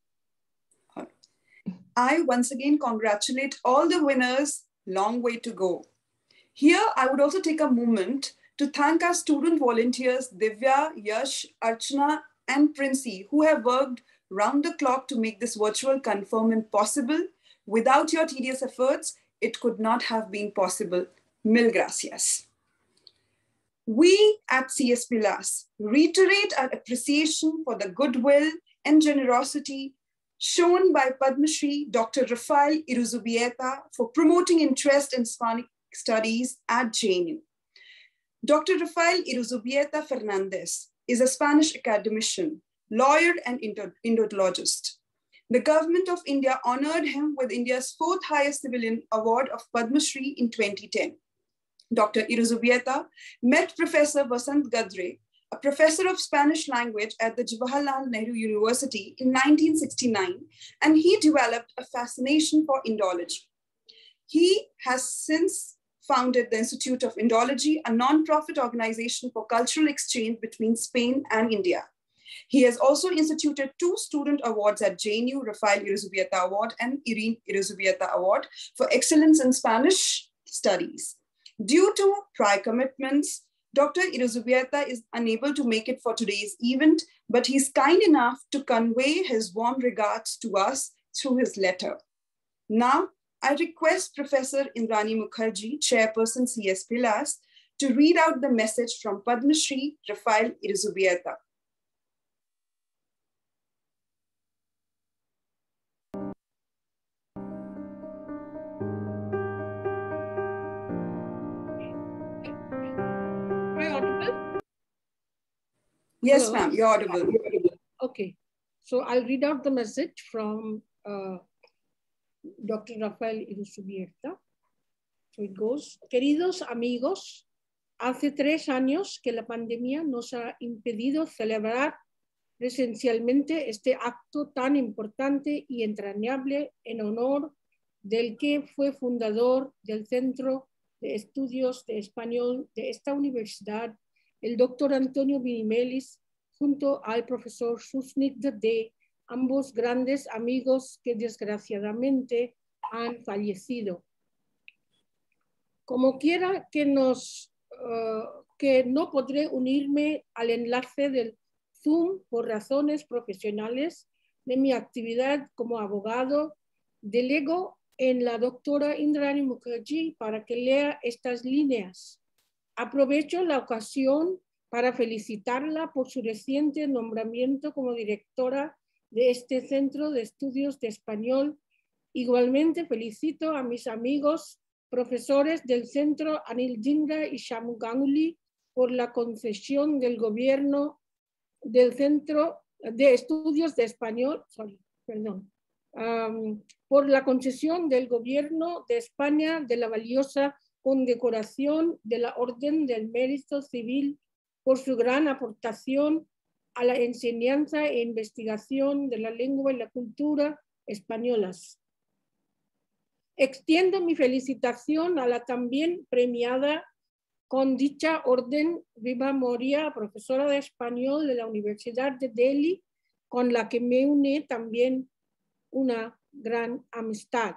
I once again congratulate all the winners. Long way to go. Here, I would also take a moment to thank our student volunteers, Divya, Yash, Archana, and Princey, who have worked round the clock to make this virtual conferment possible. Without your tedious efforts, it could not have been possible. Mil gracias. We at CS Pilas reiterate our appreciation for the goodwill and generosity shown by Padma Shri Dr. Rafael Iruzurrieta for promoting interest in Hispanic studies at JNU. Dr. Rafael Iruzurrieta Fernandez is a Spanish academician, lawyer, and Indologist. The government of India honored him with India's 4th highest civilian award of Padma Shri in 2010. Dr. Iruzurrieta met Professor Vasant Gadre, a professor of Spanish language at the Jawaharlal Nehru University in 1969, and he developed a fascination for Indology. He has since founded the Institute of Indology, a non-profit organization for cultural exchange between Spain and India. He has also instituted 2 student awards at JNU, Rafael Iruzurrieta Award and Irene Iruzurrieta Award for excellence in Spanish studies. Due to prior commitments, Dr. Iruzurrieta is unable to make it for today's event, but he's kind enough to convey his warm regards to us through his letter. Now, I request Professor Indrani Mukherjee, Chairperson CS Pilas, to read out the message from Padma Shri Rafael Iruzurrieta. Am I audible? Yes, ma'am, you're audible. Okay, so I'll read out the message from Dr. Rafael Iruzurrieta. So it goes, queridos amigos, hace 3 años que la pandemia nos ha impedido celebrar presencialmente este acto tan importante y entrañable en honor del que fue fundador del Centro de Estudios de Español de esta universidad, el doctor Antonio Vinimelis, junto al profesor Susnik Dade, ambos grandes amigos que desgraciadamente han fallecido. Como quiera que no podré unirme al enlace del Zoom por razones profesionales de mi actividad como abogado, delego en la doctora Indrani Mukherjee para que lea estas líneas. Aprovecho la ocasión para felicitarla por su reciente nombramiento como directora de este Centro de Estudios de Español. Igualmente felicito a mis amigos profesores del Centro Anil Dhingra y Shyam Ganguly por la concesión del gobierno del Centro de Estudios de Español, por la concesión del Gobierno de España de la valiosa condecoración de la Orden del Mérito Civil por su gran aportación a la enseñanza e investigación de la lengua y la cultura españolas. Extiendo mi felicitación a la también premiada con dicha orden Viva Moria, profesora de español de la Universidad de Delhi, con la que me une también una gran amistad.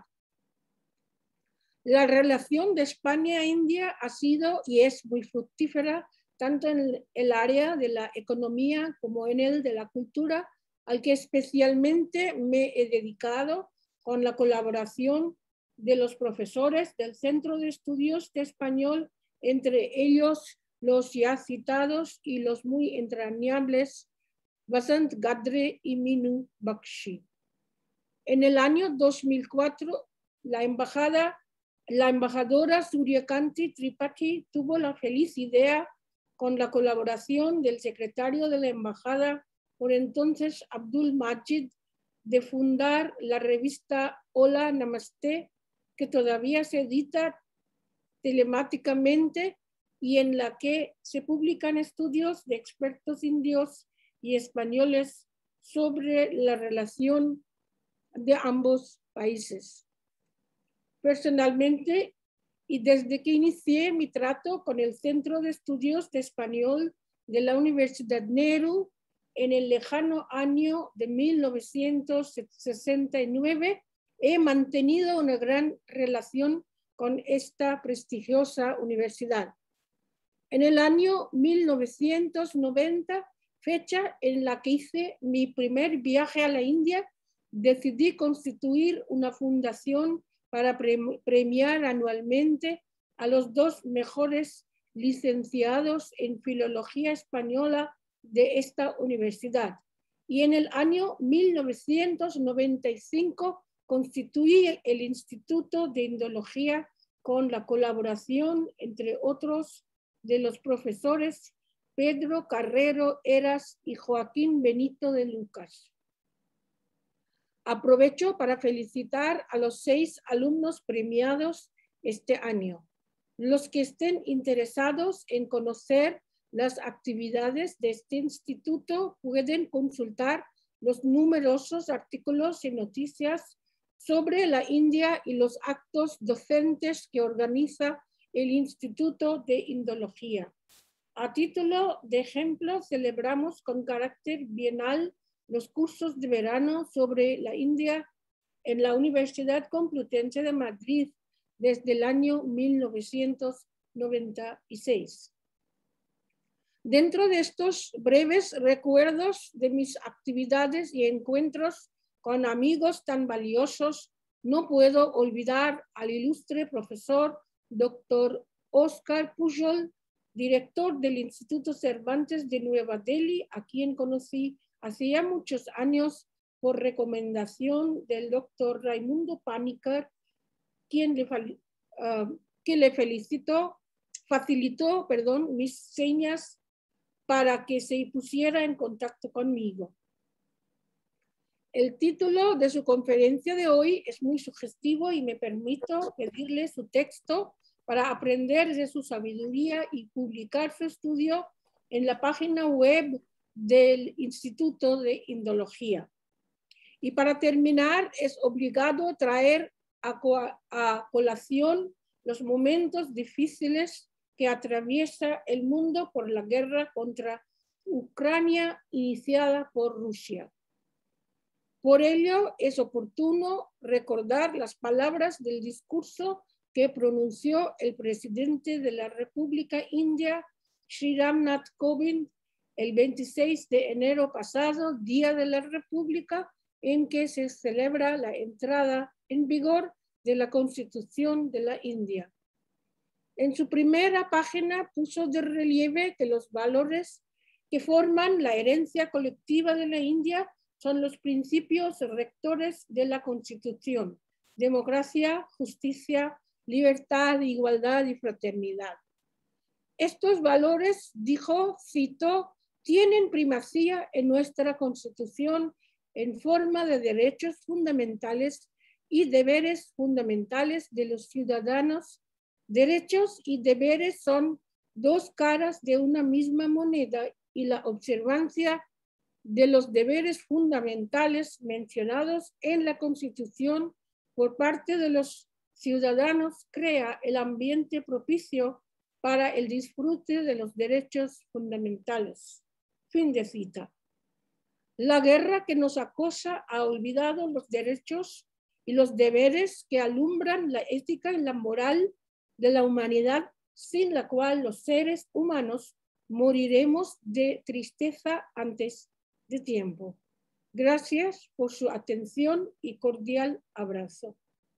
La relación de España e India ha sido y es muy fructífera, tanto en el área de la economía como en el de la cultura, al que especialmente me he dedicado con la colaboración de los profesores del Centro de Estudios de Español, entre ellos los ya citados y los muy entrañables Vasant Gadre y Minu Bakshi. En el año 2004, la embajadora Suryakanti Tripathi tuvo la feliz idea, con la colaboración del secretario de la embajada, por entonces Abdul Majid, de fundar la revista Hola Namaste, que todavía se edita telemáticamente y en la que se publican estudios de expertos indios y españoles sobre la relación de ambos países. Personalmente, y desde que inicié mi trato con el Centro de Estudios de Español de la Universidad Nehru en el lejano año de 1969, he mantenido una gran relación con esta prestigiosa universidad. En el año 1990, fecha en la que hice mi primer viaje a la India, decidí constituir una fundación para premiar anualmente a los 2 mejores licenciados en Filología Española de esta universidad. Y en el año 1995 constituí el Instituto de Indología con la colaboración, entre otros, de los profesores Pedro Carrero Eras y Joaquín Benito de Lucas. Aprovecho para felicitar a los 6 alumnos premiados este año. Los que estén interesados en conocer las actividades de este instituto pueden consultar los numerosos artículos y noticias sobre la India y los actos docentes que organiza el Instituto de Indología. A título de ejemplo, celebramos con carácter bienal los cursos de verano sobre la India en la Universidad Complutense de Madrid desde el año 1996. Dentro de estos breves recuerdos de mis actividades y encuentros con amigos tan valiosos, no puedo olvidar al ilustre profesor Dr. Oscar Pujol, director del Instituto Cervantes de Nueva Delhi, a quien conocí hace ya muchos años por recomendación del doctor Raimundo Panikkar, quien facilitó mis señas para que se pusiera en contacto conmigo. El título de su conferencia de hoy es muy sugestivo y me permito pedirle su texto para aprender de su sabiduría y publicar su estudio en la página web del Instituto de Indología. Y para terminar, es obligado traer a colación los momentos difíciles que atraviesa el mundo por la guerra contra Ucrania iniciada por Rusia. Por ello, es oportuno recordar las palabras del discurso que pronunció el presidente de la República India, Sri Ramnath Kovind, el 26 de enero pasado, Día de la República, en que se celebra la entrada en vigor de la Constitución de la India. En su primera página puso de relieve que los valores que forman la herencia colectiva de la India son los principios rectores de la Constitución: democracia, justicia, libertad, igualdad y fraternidad. Estos valores, dijo, cito, tienen primacía en nuestra Constitución en forma de derechos fundamentales y deberes fundamentales de los ciudadanos. Derechos y deberes son dos caras de una misma moneda y la observancia de los deberes fundamentales mencionados en la Constitución por parte de los ciudadanos crea el ambiente propicio para el disfrute de los derechos fundamentales. Fin de cita. La guerra que nos acosa ha olvidado los derechos y los deberes que alumbran la ética y la moral de la humanidad, sin la cual los seres humanos moriremos de tristeza antes de tiempo. Gracias por su atención y cordial abrazo.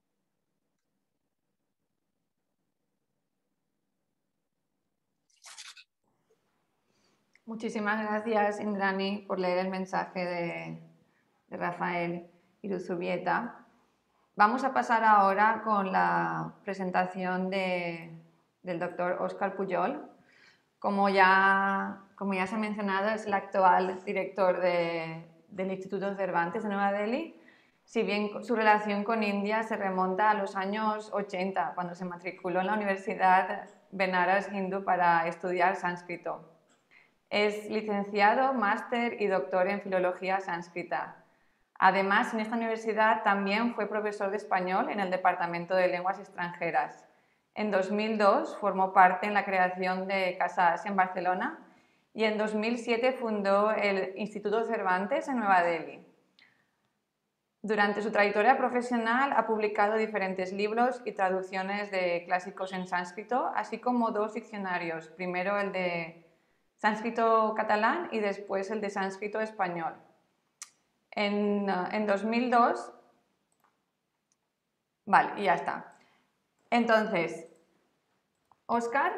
Muchísimas gracias, Indrani, por leer el mensaje de Rafael Iruzubieta. Vamos a pasar ahora con la presentación del doctor Óscar Pujol. Como ya se ha mencionado, es el actual director del Instituto Cervantes de Nueva Delhi, si bien su relación con India se remonta a los años 80, cuando se matriculó en la Universidad Benares Hindu para estudiar sánscrito. Es licenciado, máster y doctor en filología sánscrita. Además, en esta universidad también fue profesor de español en el Departamento de Lenguas Extranjeras. En 2002 formó parte en la creación de Casa Asia en Barcelona y en 2007 fundó el Instituto Cervantes en Nueva Delhi. Durante su trayectoria profesional ha publicado diferentes libros y traducciones de clásicos en sánscrito, así como 2 diccionarios, primero el de sánscrito catalán y después el de sánscrito español. En 2002, vale, y ya está. Entonces, Óscar,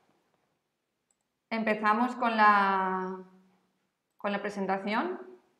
empezamos con la presentación.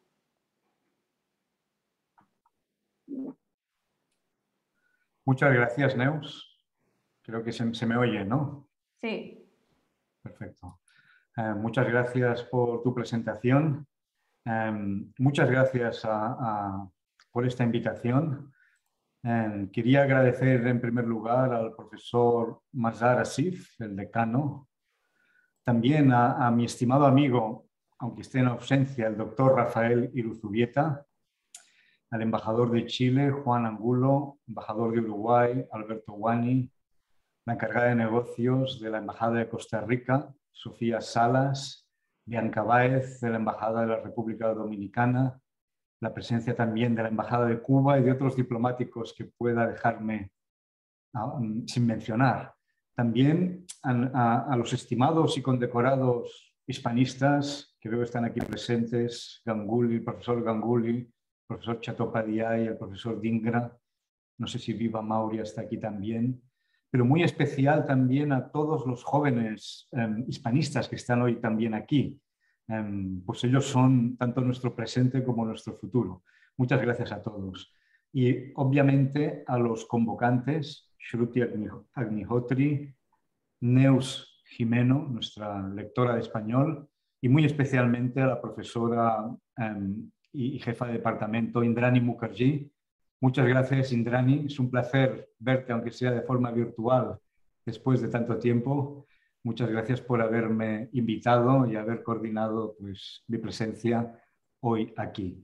Muchas gracias, Neus. Creo que se me oye, ¿no? Sí. Perfecto. Muchas gracias por tu presentación. Muchas gracias por esta invitación. Quería agradecer en primer lugar al profesor Mazhar Asif, el decano, también a mi estimado amigo, aunque esté en ausencia, el doctor Rafael Iruzubieta, al embajador de Chile, Juan Angulo, embajador de Uruguay, Alberto Guani, la encargada de negocios de la Embajada de Costa Rica, Sofía Salas, Bianca Báez, de la Embajada de la República Dominicana, la presencia también de la Embajada de Cuba y de otros diplomáticos que pueda dejarme sin mencionar. También a los estimados y condecorados hispanistas que veo que están aquí presentes, Ganguly, el profesor Ganguly, el profesor Chattopadhyay y el profesor Dhingra. No sé si Viva Maurya está aquí también. Pero muy especial también a todos los jóvenes hispanistas que están hoy también aquí. Pues ellos son tanto nuestro presente como nuestro futuro. Muchas gracias a todos. Y obviamente a los convocantes, Shruti Agnihotri, Neus Jimeno, nuestra lectora de español, y muy especialmente a la profesora y jefa de departamento Indrani Mukherjee. Muchas gracias, Indrani. Es un placer verte, aunque sea de forma virtual, después de tanto tiempo. Muchas gracias por haberme invitado y haber coordinado pues, mi presencia hoy aquí.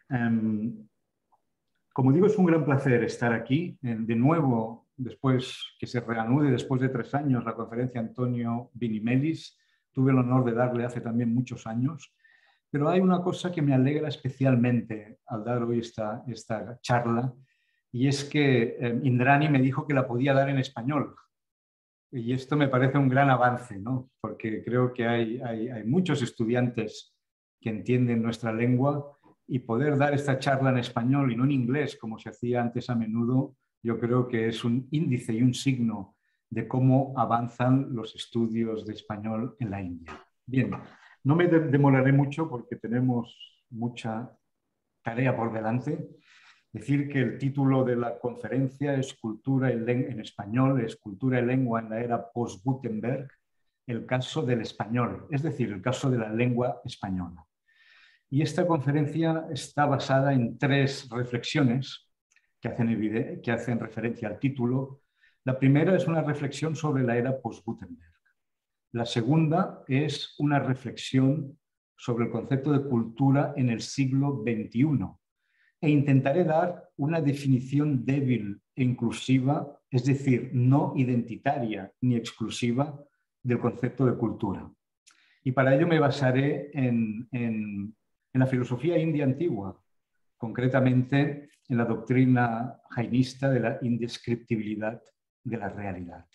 Como digo, es un gran placer estar aquí. De nuevo, después que se reanude, después de 3 años, la conferencia Antonio Vinimelis. Tuve el honor de darle hace también muchos años. Pero hay una cosa que me alegra especialmente al dar hoy esta charla, y es que Indrani me dijo que la podía dar en español. Y esto me parece un gran avance, ¿no? Porque creo que hay muchos estudiantes que entienden nuestra lengua, y poder dar esta charla en español y no en inglés, como se hacía antes a menudo, yo creo que es un índice y un signo de cómo avanzan los estudios de español en la India. Bien, no me demoraré mucho porque tenemos mucha tarea por delante. Decir que el título de la conferencia es Cultura en español, es Cultura y Lengua en la era post-Gutenberg, el caso del español, es decir, el caso de la lengua española. Y esta conferencia está basada en 3 reflexiones que hacen referencia al título. La primera es una reflexión sobre la era post-Gutenberg. La segunda es una reflexión sobre el concepto de cultura en el siglo XXI. E intentaré dar una definición débil e inclusiva, es decir, no identitaria ni exclusiva del concepto de cultura. Y para ello me basaré en la filosofía india antigua, concretamente en la doctrina jainista de la indescriptibilidad de la realidad.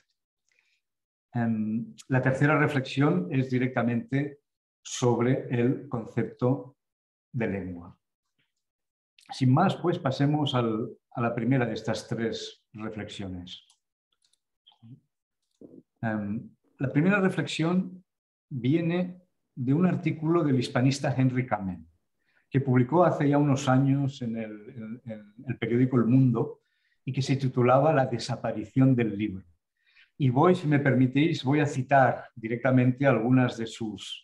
La tercera reflexión es directamente sobre el concepto de lengua. Sin más, pues pasemos a la primera de estas 3 reflexiones. La primera reflexión viene de un artículo del hispanista Henry Kamen, que publicó hace ya unos años en el periódico El Mundo y que se titulaba La desaparición del libro. Y si me permitís, voy a citar directamente algunas de sus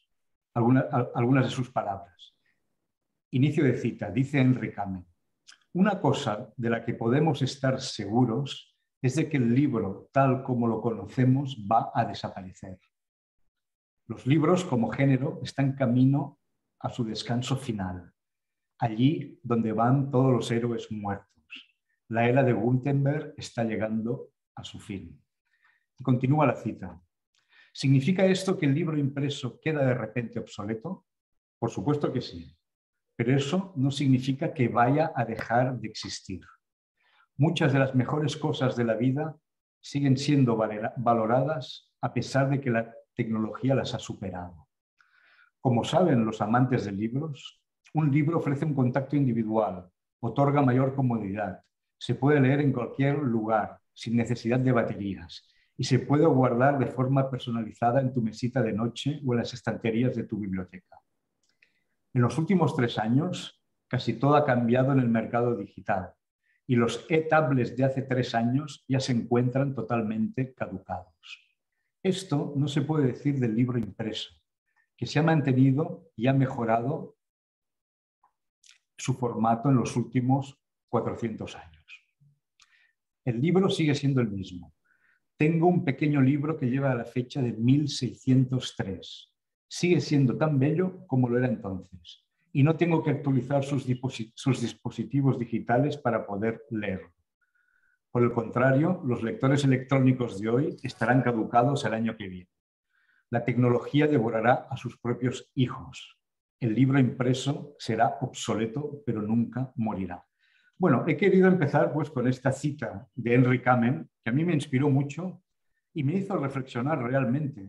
palabras. Inicio de cita, dice Henry Kamen: una cosa de la que podemos estar seguros es de que el libro, tal como lo conocemos, va a desaparecer. Los libros, como género, están camino a su descanso final, allí donde van todos los héroes muertos. La era de Gutenberg está llegando a su fin. Y continúa la cita. ¿Significa esto que el libro impreso queda de repente obsoleto? Por supuesto que sí, pero eso no significa que vaya a dejar de existir. Muchas de las mejores cosas de la vida siguen siendo valoradas a pesar de que la tecnología las ha superado. Como saben los amantes de libros, un libro ofrece un contacto individual, otorga mayor comodidad, se puede leer en cualquier lugar, sin necesidad de baterías, y se puede guardar de forma personalizada en tu mesita de noche o en las estanterías de tu biblioteca. En los últimos 3 años, casi todo ha cambiado en el mercado digital y los e-tablets de hace 3 años ya se encuentran totalmente caducados. Esto no se puede decir del libro impreso, que se ha mantenido y ha mejorado su formato en los últimos 400 años. El libro sigue siendo el mismo. Tengo un pequeño libro que lleva la fecha de 1603. Sigue siendo tan bello como lo era entonces. Y no tengo que actualizar sus dispositivos digitales para poder leerlo. Por el contrario, los lectores electrónicos de hoy estarán caducados el año que viene. La tecnología devorará a sus propios hijos. El libro impreso será obsoleto, pero nunca morirá. Bueno, he querido empezar pues con esta cita de Henry Kamen, que a mí me inspiró mucho y me hizo reflexionar realmente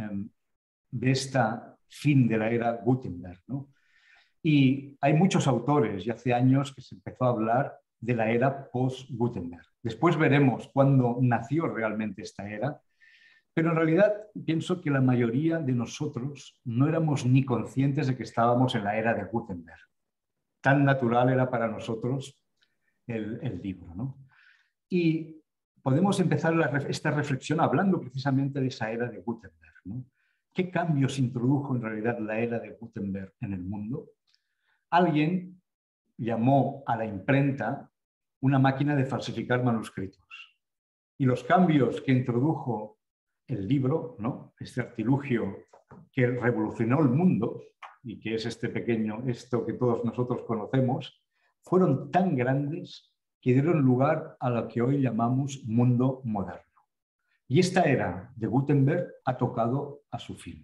de esta fin de la era Gutenberg, ¿no? Y hay muchos autores, y hace años que se empezó a hablar de la era post-Gutenberg. Después veremos cuándo nació realmente esta era, pero en realidad pienso que la mayoría de nosotros no éramos ni conscientes de que estábamos en la era de Gutenberg. Tan natural era para nosotros el libro, ¿no? Y podemos empezar esta reflexión hablando precisamente de esa era de Gutenberg, ¿no? ¿Qué cambios introdujo en realidad la era de Gutenberg en el mundo? Alguien llamó a la imprenta una máquina de falsificar manuscritos. Y los cambios que introdujo el libro, ¿no? Este artilugio que revolucionó el mundo y que es esto que todos nosotros conocemos, fueron tan grandes que dieron lugar a lo que hoy llamamos mundo moderno. Y esta era de Gutenberg ha tocado a su fin.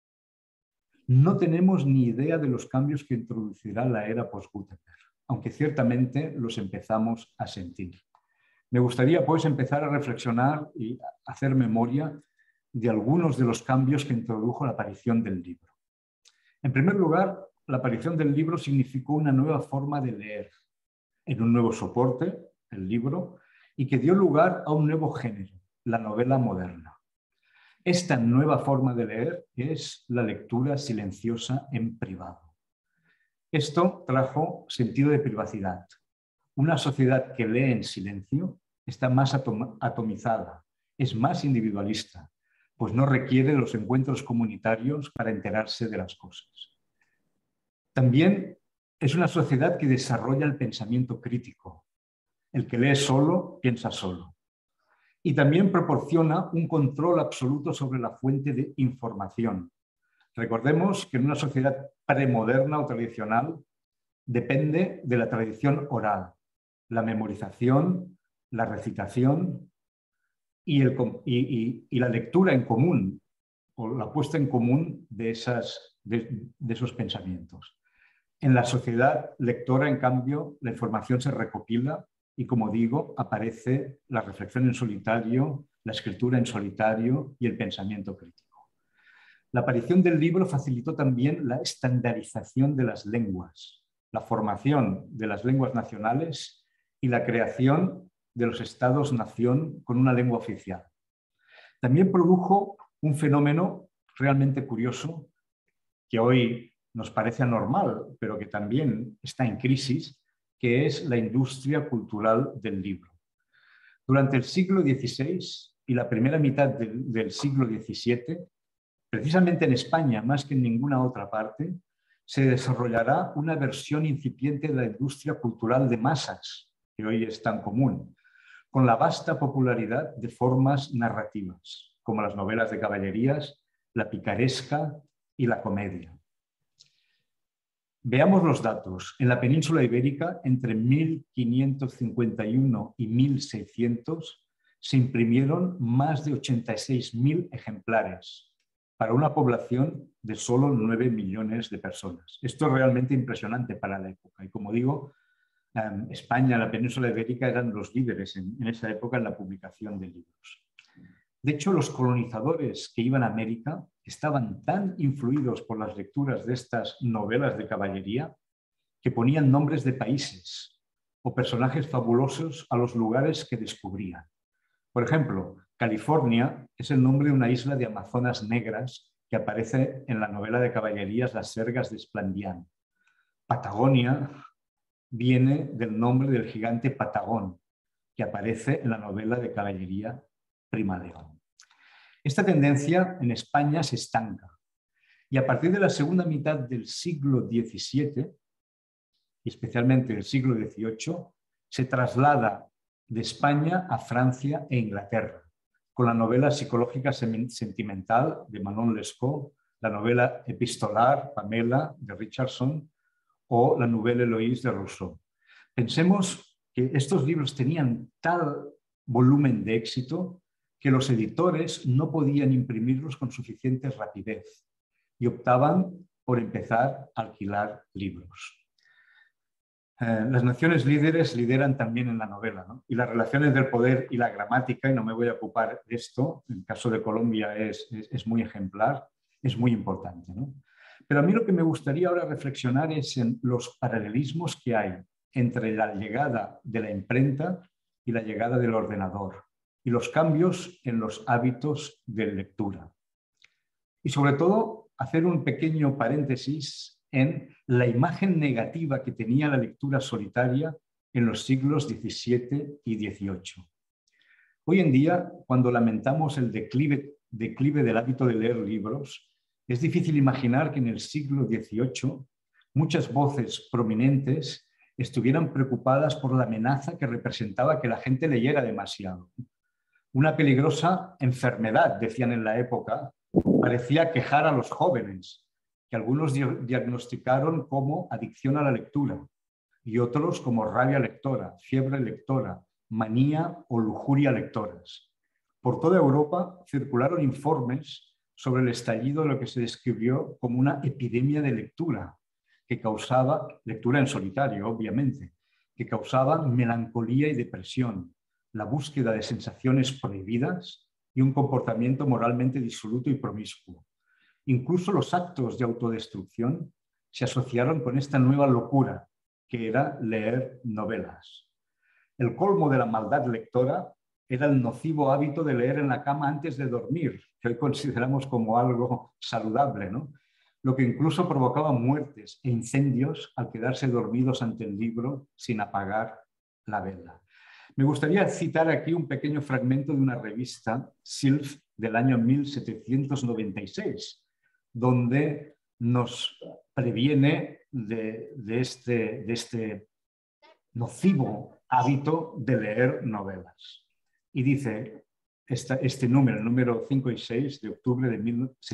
No tenemos ni idea de los cambios que introducirá la era post-Gutenberg, aunque ciertamente los empezamos a sentir. Me gustaría pues empezar a reflexionar y hacer memoria de algunos de los cambios que introdujo la aparición del libro. En primer lugar, la aparición del libro significó una nueva forma de leer, en un nuevo soporte, el libro, y que dio lugar a un nuevo género, la novela moderna. Esta nueva forma de leer es la lectura silenciosa en privado. Esto trajo sentido de privacidad. Una sociedad que lee en silencio está más atomizada, es más individualista, pues no requiere los encuentros comunitarios para enterarse de las cosas. También es una sociedad que desarrolla el pensamiento crítico. El que lee solo, piensa solo. Y también proporciona un control absoluto sobre la fuente de información. Recordemos que en una sociedad premoderna o tradicional depende de la tradición oral, la memorización, la recitación y la lectura en común o la puesta en común de esos pensamientos. En la sociedad lectora, en cambio, la información se recopila y, como digo, aparece la reflexión en solitario, la escritura en solitario y el pensamiento crítico. La aparición del libro facilitó también la estandarización de las lenguas, la formación de las lenguas nacionales y la creación de los estados-nación con una lengua oficial. También produjo un fenómeno realmente curioso que hoy nos parece anormal, pero que también está en crisis, que es la industria cultural del libro. Durante el siglo XVI y la primera mitad del siglo XVII, precisamente en España, más que en ninguna otra parte, se desarrollará una versión incipiente de la industria cultural de masas, que hoy es tan común, con la vasta popularidad de formas narrativas, como las novelas de caballerías, la picaresca y la comedia. Veamos los datos. En la península ibérica, entre 1551 y 1600, se imprimieron más de 86.000 ejemplares para una población de solo 9 millones de personas. Esto es realmente impresionante para la época. Y como digo, España, la península ibérica eran los líderes en esa época en la publicación de libros. De hecho, los colonizadores que iban a América estaban tan influidos por las lecturas de estas novelas de caballería que ponían nombres de países o personajes fabulosos a los lugares que descubrían. Por ejemplo, California es el nombre de una isla de amazonas negras que aparece en la novela de caballerías Las Sergas de Esplandián. Patagonia viene del nombre del gigante Patagón, que aparece en la novela de caballería Prima León. Esta tendencia en España se estanca y a partir de la segunda mitad del siglo XVII, y especialmente del siglo XVIII, se traslada de España a Francia e Inglaterra, con la novela psicológica sentimental de Manon Lescaut, la novela epistolar Pamela de Richardson o la Nouvelle Héloïse de Rousseau. Pensemos que estos libros tenían tal volumen de éxito que los editores no podían imprimirlos con suficiente rapidez y optaban por empezar a alquilar libros. Las naciones líderes lideran también en la novela, ¿no? Y las relaciones del poder y la gramática, y no me voy a ocupar de esto, en el caso de Colombia es muy ejemplar, es muy importante, ¿no? Pero a mí lo que me gustaría ahora reflexionar es en los paralelismos que hay entre la llegada de la imprenta y la llegada del ordenador y los cambios en los hábitos de lectura. Y sobre todo, hacer un pequeño paréntesis en la imagen negativa que tenía la lectura solitaria en los siglos XVII y XVIII. Hoy en día, cuando lamentamos el declive del hábito de leer libros, es difícil imaginar que en el siglo XVIII muchas voces prominentes estuvieran preocupadas por la amenaza que representaba que la gente leyera demasiado. Una peligrosa enfermedad, decían en la época, parecía quejar a los jóvenes, que algunos diagnosticaron como adicción a la lectura y otros como rabia lectora, fiebre lectora, manía o lujuria lectoras. Por toda Europa circularon informes sobre el estallido de lo que se describió como una epidemia de lectura, que causaba, lectura en solitario obviamente, que causaba melancolía y depresión, la búsqueda de sensaciones prohibidas y un comportamiento moralmente disoluto y promiscuo. Incluso los actos de autodestrucción se asociaron con esta nueva locura, que era leer novelas. El colmo de la maldad lectora era el nocivo hábito de leer en la cama antes de dormir, que hoy consideramos como algo saludable, ¿no? Lo que incluso provocaba muertes e incendios al quedarse dormidos ante el libro sin apagar la vela. Me gustaría citar aquí un pequeño fragmento de una revista, Sylph, del año 1796, donde nos previene de este nocivo hábito de leer novelas. Y dice este número, el número 5 y 6 de octubre de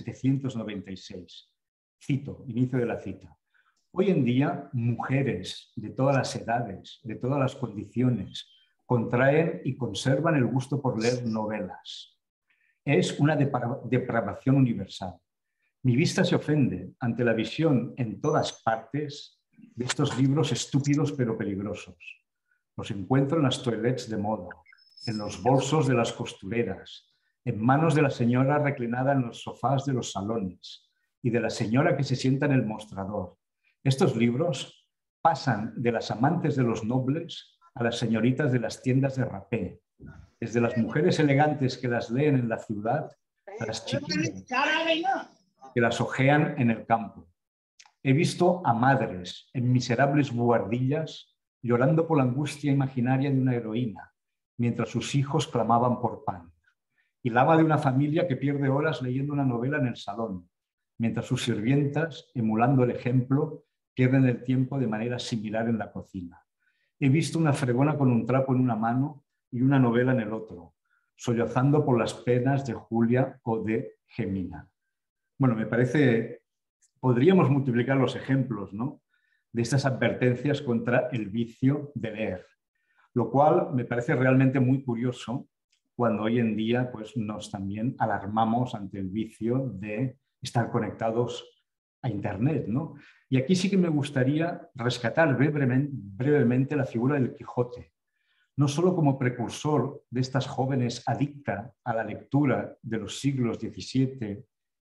1796. Cito, inicio de la cita. Hoy en día, mujeres de todas las edades, de todas las condiciones, contraen y conservan el gusto por leer novelas. Es una depravación universal. Mi vista se ofende ante la visión en todas partes de estos libros estúpidos pero peligrosos. Los encuentro en las toilettes de moda, en los bolsos de las costureras, en manos de la señora reclinada en los sofás de los salones y de la señora que se sienta en el mostrador. Estos libros pasan de las amantes de los nobles a las señoritas de las tiendas de rapé, desde las mujeres elegantes que las leen en la ciudad a las chiquillas que las hojean en el campo. He visto a madres en miserables buhardillas llorando por la angustia imaginaria de una heroína, mientras sus hijos clamaban por pan. Y la ama de una familia que pierde horas leyendo una novela en el salón, mientras sus sirvientas, emulando el ejemplo, pierden el tiempo de manera similar en la cocina. He visto una fregona con un trapo en una mano y una novela en el otro, sollozando por las penas de Julia o de Gemina. Bueno, me parece, podríamos multiplicar los ejemplos, ¿no?, de estas advertencias contra el vicio de leer, lo cual me parece realmente muy curioso cuando hoy en día pues, nos también alarmamos ante el vicio de estar conectados a Internet, ¿no? Y aquí sí que me gustaría rescatar brevemente la figura del Quijote, no solo como precursor de estas jóvenes adictas a la lectura de los siglos XVII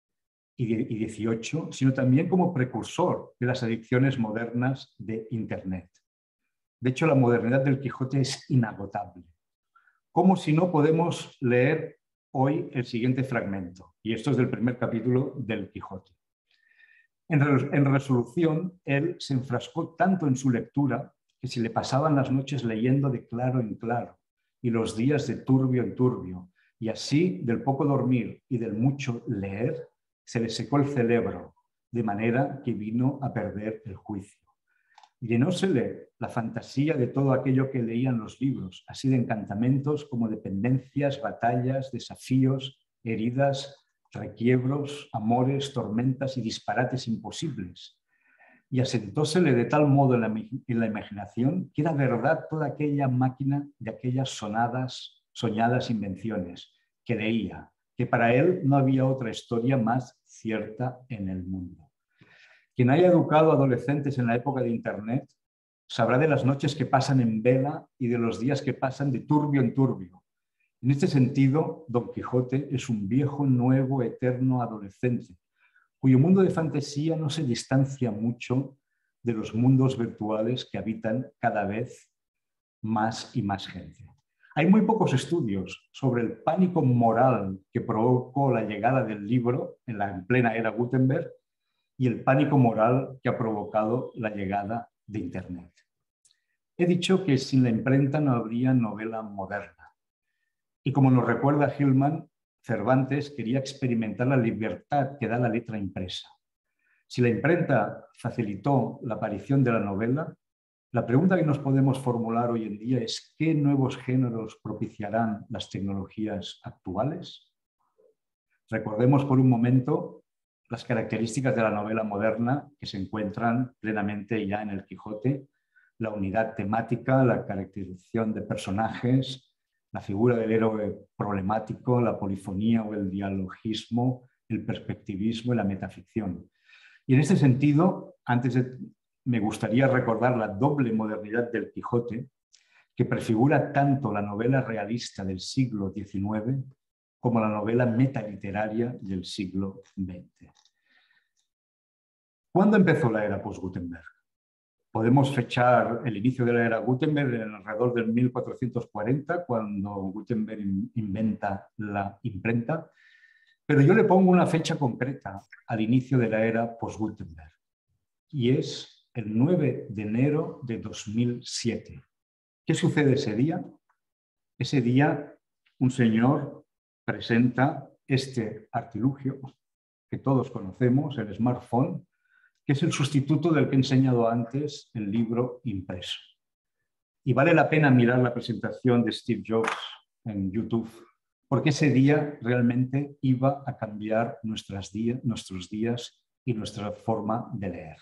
y XVIII, sino también como precursor de las adicciones modernas de Internet. De hecho, la modernidad del Quijote es inagotable. ¿Cómo si no podemos leer hoy el siguiente fragmento? Y esto es del primer capítulo del Quijote. En resolución, él se enfrascó tanto en su lectura que se le pasaban las noches leyendo de claro en claro y los días de turbio en turbio, y así del poco dormir y del mucho leer se le secó el cerebro, de manera que vino a perder el juicio. Llenósele la fantasía de todo aquello que leían los libros, así de encantamentos como de pendencias, batallas, desafíos, heridas, requiebros, amores, tormentas y disparates imposibles. Y asentósele de tal modo en la imaginación que era verdad toda aquella máquina de aquellas soñadas invenciones que leía, que para él no había otra historia más cierta en el mundo. Quien haya educado a adolescentes en la época de Internet sabrá de las noches que pasan en vela y de los días que pasan de turbio en turbio. En este sentido, Don Quijote es un viejo, nuevo, eterno adolescente, cuyo mundo de fantasía no se distancia mucho de los mundos virtuales que habitan cada vez más y más gente. Hay muy pocos estudios sobre el pánico moral que provocó la llegada del libro en plena era Gutenberg y el pánico moral que ha provocado la llegada de Internet. He dicho que sin la imprenta no habría novela moderna. Y como nos recuerda Hillman, Cervantes quería experimentar la libertad que da la letra impresa. Si la imprenta facilitó la aparición de la novela, la pregunta que nos podemos formular hoy en día es ¿qué nuevos géneros propiciarán las tecnologías actuales? Recordemos por un momento las características de la novela moderna que se encuentran plenamente ya en el Quijote: la unidad temática, la caracterización de personajes, la figura del héroe problemático, la polifonía o el dialogismo, el perspectivismo y la metaficción. Y en este sentido, me gustaría recordar la doble modernidad del Quijote, que prefigura tanto la novela realista del siglo XIX como la novela metaliteraria del siglo XX. ¿Cuándo empezó la era post-Gutenberg? Podemos fechar el inicio de la era Gutenberg en alrededor del 1440, cuando Gutenberg inventa la imprenta, pero yo le pongo una fecha concreta al inicio de la era post-Gutenberg, y es el 9 de enero de 2007. ¿Qué sucede ese día? Ese día un señor presenta este artilugio que todos conocemos, el smartphone, que es el sustituto del que he enseñado antes, el libro impreso. Y vale la pena mirar la presentación de Steve Jobs en YouTube, porque ese día realmente iba a cambiar nuestros días y nuestra forma de leer.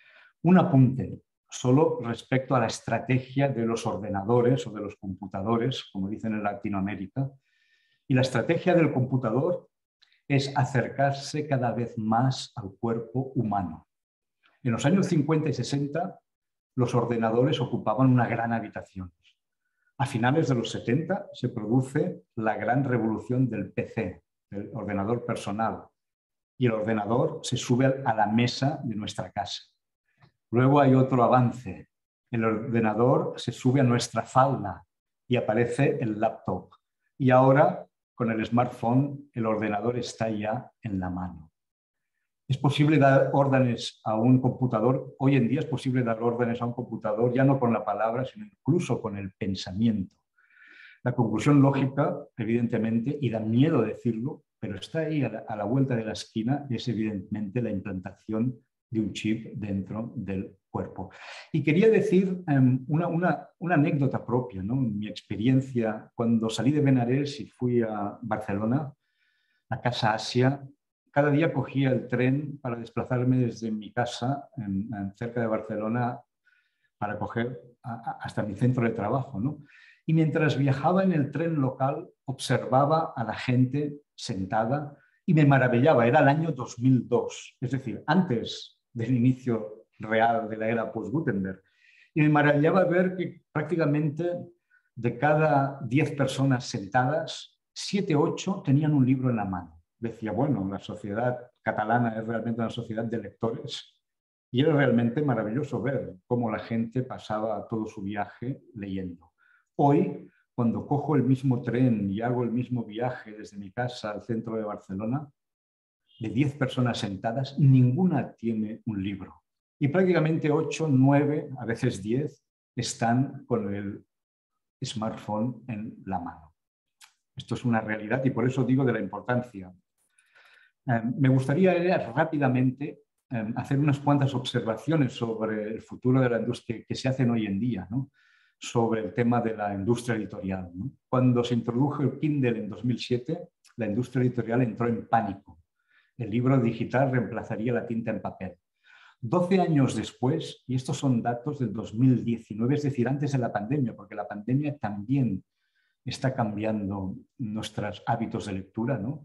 Un apunte solo respecto a la estrategia de los ordenadores o de los computadores, como dicen en Latinoamérica. Y la estrategia del computador es acercarse cada vez más al cuerpo humano. En los años 50 y 60, los ordenadores ocupaban una gran habitación. A finales de los 70 se produce la gran revolución del PC, del ordenador personal, y el ordenador se sube a la mesa de nuestra casa. Luego hay otro avance. El ordenador se sube a nuestra falda y aparece el laptop. Y ahora, con el smartphone, el ordenador está ya en la mano. Es posible dar órdenes a un computador. Hoy en día es posible dar órdenes a un computador ya no con la palabra, sino incluso con el pensamiento. La conclusión lógica, evidentemente, y da miedo decirlo, pero está ahí a la vuelta de la esquina, es evidentemente la implantación de un chip dentro del cuerpo. Y quería decir una anécdota propia, ¿no? Mi experiencia cuando salí de Benarés y fui a Barcelona, a Casa Asia. Cada día cogía el tren para desplazarme desde mi casa cerca de Barcelona para coger hasta mi centro de trabajo, ¿no? Y mientras viajaba en el tren local observaba a la gente sentada y me maravillaba. Era el año 2002, es decir, antes del inicio real de la era post-Gutenberg. Y me maravillaba ver que prácticamente de cada 10 personas sentadas, 7 u 8 tenían un libro en la mano. Decía, bueno, la sociedad catalana es realmente una sociedad de lectores. Y era realmente maravilloso ver cómo la gente pasaba todo su viaje leyendo. Hoy, cuando cojo el mismo tren y hago el mismo viaje desde mi casa al centro de Barcelona, de 10 personas sentadas, ninguna tiene un libro. Y prácticamente 8, 9, a veces 10, están con el smartphone en la mano. Esto es una realidad y por eso digo de la importancia. Me gustaría rápidamente hacer unas cuantas observaciones sobre el futuro de la industria que se hacen hoy en día, ¿no? Sobre el tema de la industria editorial, ¿no? Cuando se introdujo el Kindle en 2007, la industria editorial entró en pánico. El libro digital reemplazaría la tinta en papel. 12 años después, y estos son datos del 2019, es decir, antes de la pandemia, porque la pandemia también está cambiando nuestros hábitos de lectura, ¿no?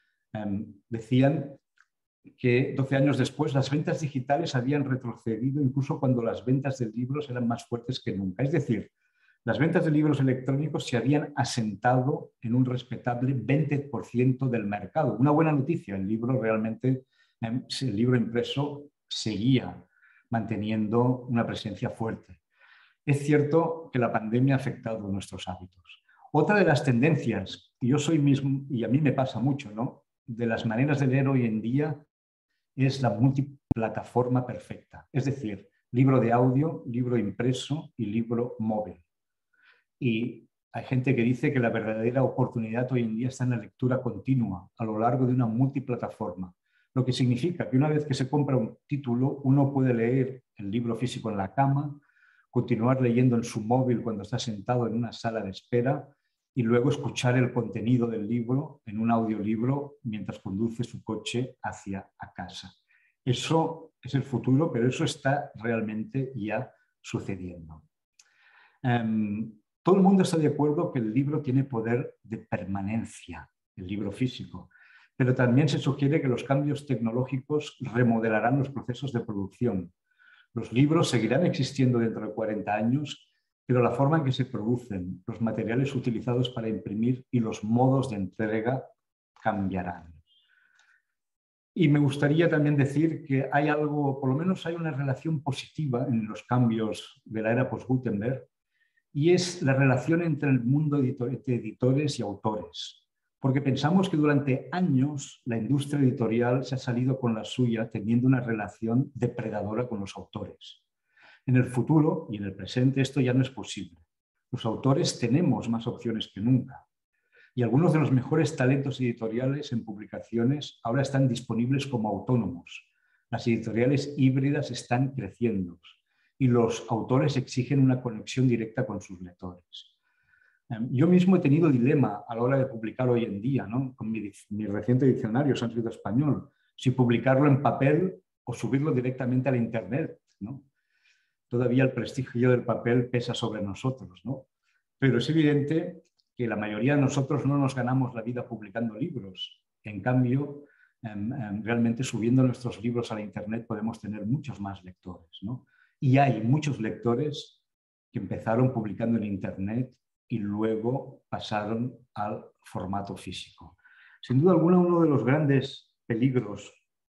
Decían que 12 años después las ventas digitales habían retrocedido incluso cuando las ventas de libros eran más fuertes que nunca. Es decir, las ventas de libros electrónicos se habían asentado en un respetable 20% del mercado. Una buena noticia, el libro realmente, el libro impreso seguía manteniendo una presencia fuerte. Es cierto que la pandemia ha afectado nuestros hábitos. Otra de las tendencias, y yo soy mismo, y a mí me pasa mucho, ¿no?, de las maneras de leer hoy en día es la multiplataforma perfecta. Es decir, libro de audio, libro impreso y libro móvil. Y hay gente que dice que la verdadera oportunidad hoy en día está en la lectura continua a lo largo de una multiplataforma. Lo que significa que una vez que se compra un título, uno puede leer el libro físico en la cama, continuar leyendo en su móvil cuando está sentado en una sala de espera y luego escuchar el contenido del libro en un audiolibro mientras conduce su coche hacia casa. Eso es el futuro, pero eso está realmente ya sucediendo. Todo el mundo está de acuerdo que el libro tiene poder de permanencia, el libro físico, pero también se sugiere que los cambios tecnológicos remodelarán los procesos de producción. Los libros seguirán existiendo dentro de 40 años, pero la forma en que se producen, los materiales utilizados para imprimir y los modos de entrega cambiarán. Y me gustaría también decir que hay algo, por lo menos hay una relación positiva en los cambios de la era post-Gutenberg, y es la relación entre el mundo de editores y autores. Porque pensamos que durante años la industria editorial se ha salido con la suya teniendo una relación depredadora con los autores. En el futuro y en el presente esto ya no es posible. Los autores tenemos más opciones que nunca. Y algunos de los mejores talentos editoriales en publicaciones ahora están disponibles como autónomos. Las editoriales híbridas están creciendo y los autores exigen una conexión directa con sus lectores. Yo mismo he tenido dilema a la hora de publicar hoy en día, ¿no? Con mi reciente diccionario sánscrito español, si publicarlo en papel o subirlo directamente a la internet, ¿no? Todavía el prestigio del papel pesa sobre nosotros, ¿no? Pero es evidente que la mayoría de nosotros no nos ganamos la vida publicando libros. En cambio, realmente subiendo nuestros libros a la internet podemos tener muchos más lectores, ¿no? Y hay muchos lectores que empezaron publicando en internet y luego pasaron al formato físico. Sin duda alguna, uno de los grandes peligros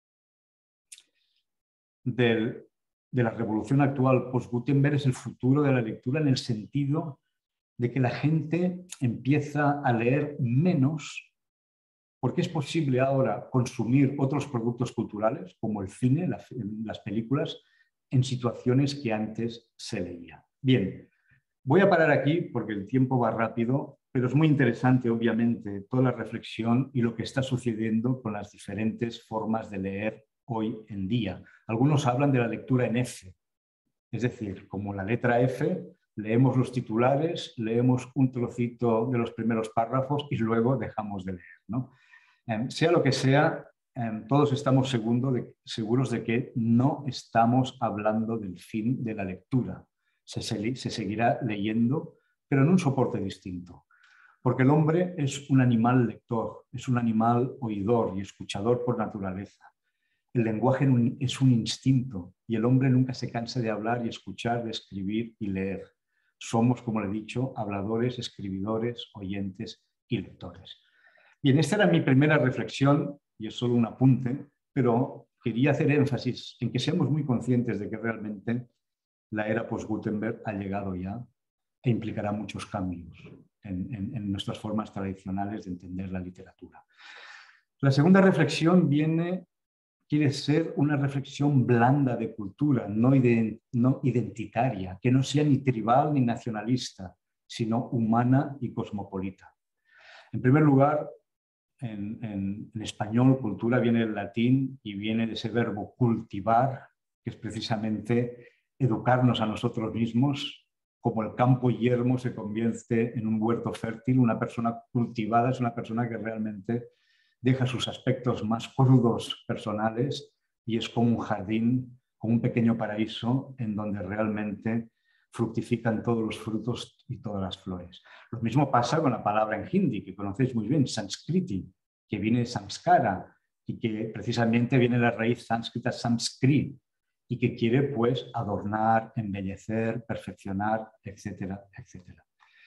de la revolución actual post-Gutenberg es el futuro de la lectura, en el sentido de que la gente empieza a leer menos porque es posible ahora consumir otros productos culturales como el cine, las películas, en situaciones que antes se leía. Bien, voy a parar aquí porque el tiempo va rápido, pero es muy interesante obviamente toda la reflexión y lo que está sucediendo con las diferentes formas de leer hoy en día. Algunos hablan de la lectura en F, es decir, como la letra F, leemos los titulares, leemos un trocito de los primeros párrafos y luego dejamos de leer, ¿no? Sea lo que sea, todos estamos seguros de que no estamos hablando del fin de la lectura. Se seguirá leyendo, pero en un soporte distinto. Porque el hombre es un animal lector, es un animal oidor y escuchador por naturaleza. El lenguaje es un instinto y el hombre nunca se cansa de hablar y escuchar, de escribir y leer. Somos, como le he dicho, habladores, escribidores, oyentes y lectores. Bien, esta era mi primera reflexión y es solo un apunte, pero quería hacer énfasis en que seamos muy conscientes de que realmente la era post-Gutenberg ha llegado ya e implicará muchos cambios en nuestras formas tradicionales de entender la literatura. La segunda reflexión quiere ser una reflexión blanda de cultura, no identitaria, que no sea ni tribal ni nacionalista, sino humana y cosmopolita. En primer lugar, en español, cultura viene del latín y viene de ese verbo cultivar, que es precisamente educarnos a nosotros mismos. Como el campo yermo se convierte en un huerto fértil, una persona cultivada es una persona que realmente deja sus aspectos más crudos personales y es como un jardín, como un pequeño paraíso en donde realmente fructifican todos los frutos y todas las flores. Lo mismo pasa con la palabra en hindi, que conocéis muy bien, Sanskriti, que viene de samskara y que precisamente viene de la raíz sánscrita samskrit y que quiere pues adornar, embellecer, perfeccionar, etcétera, etcétera.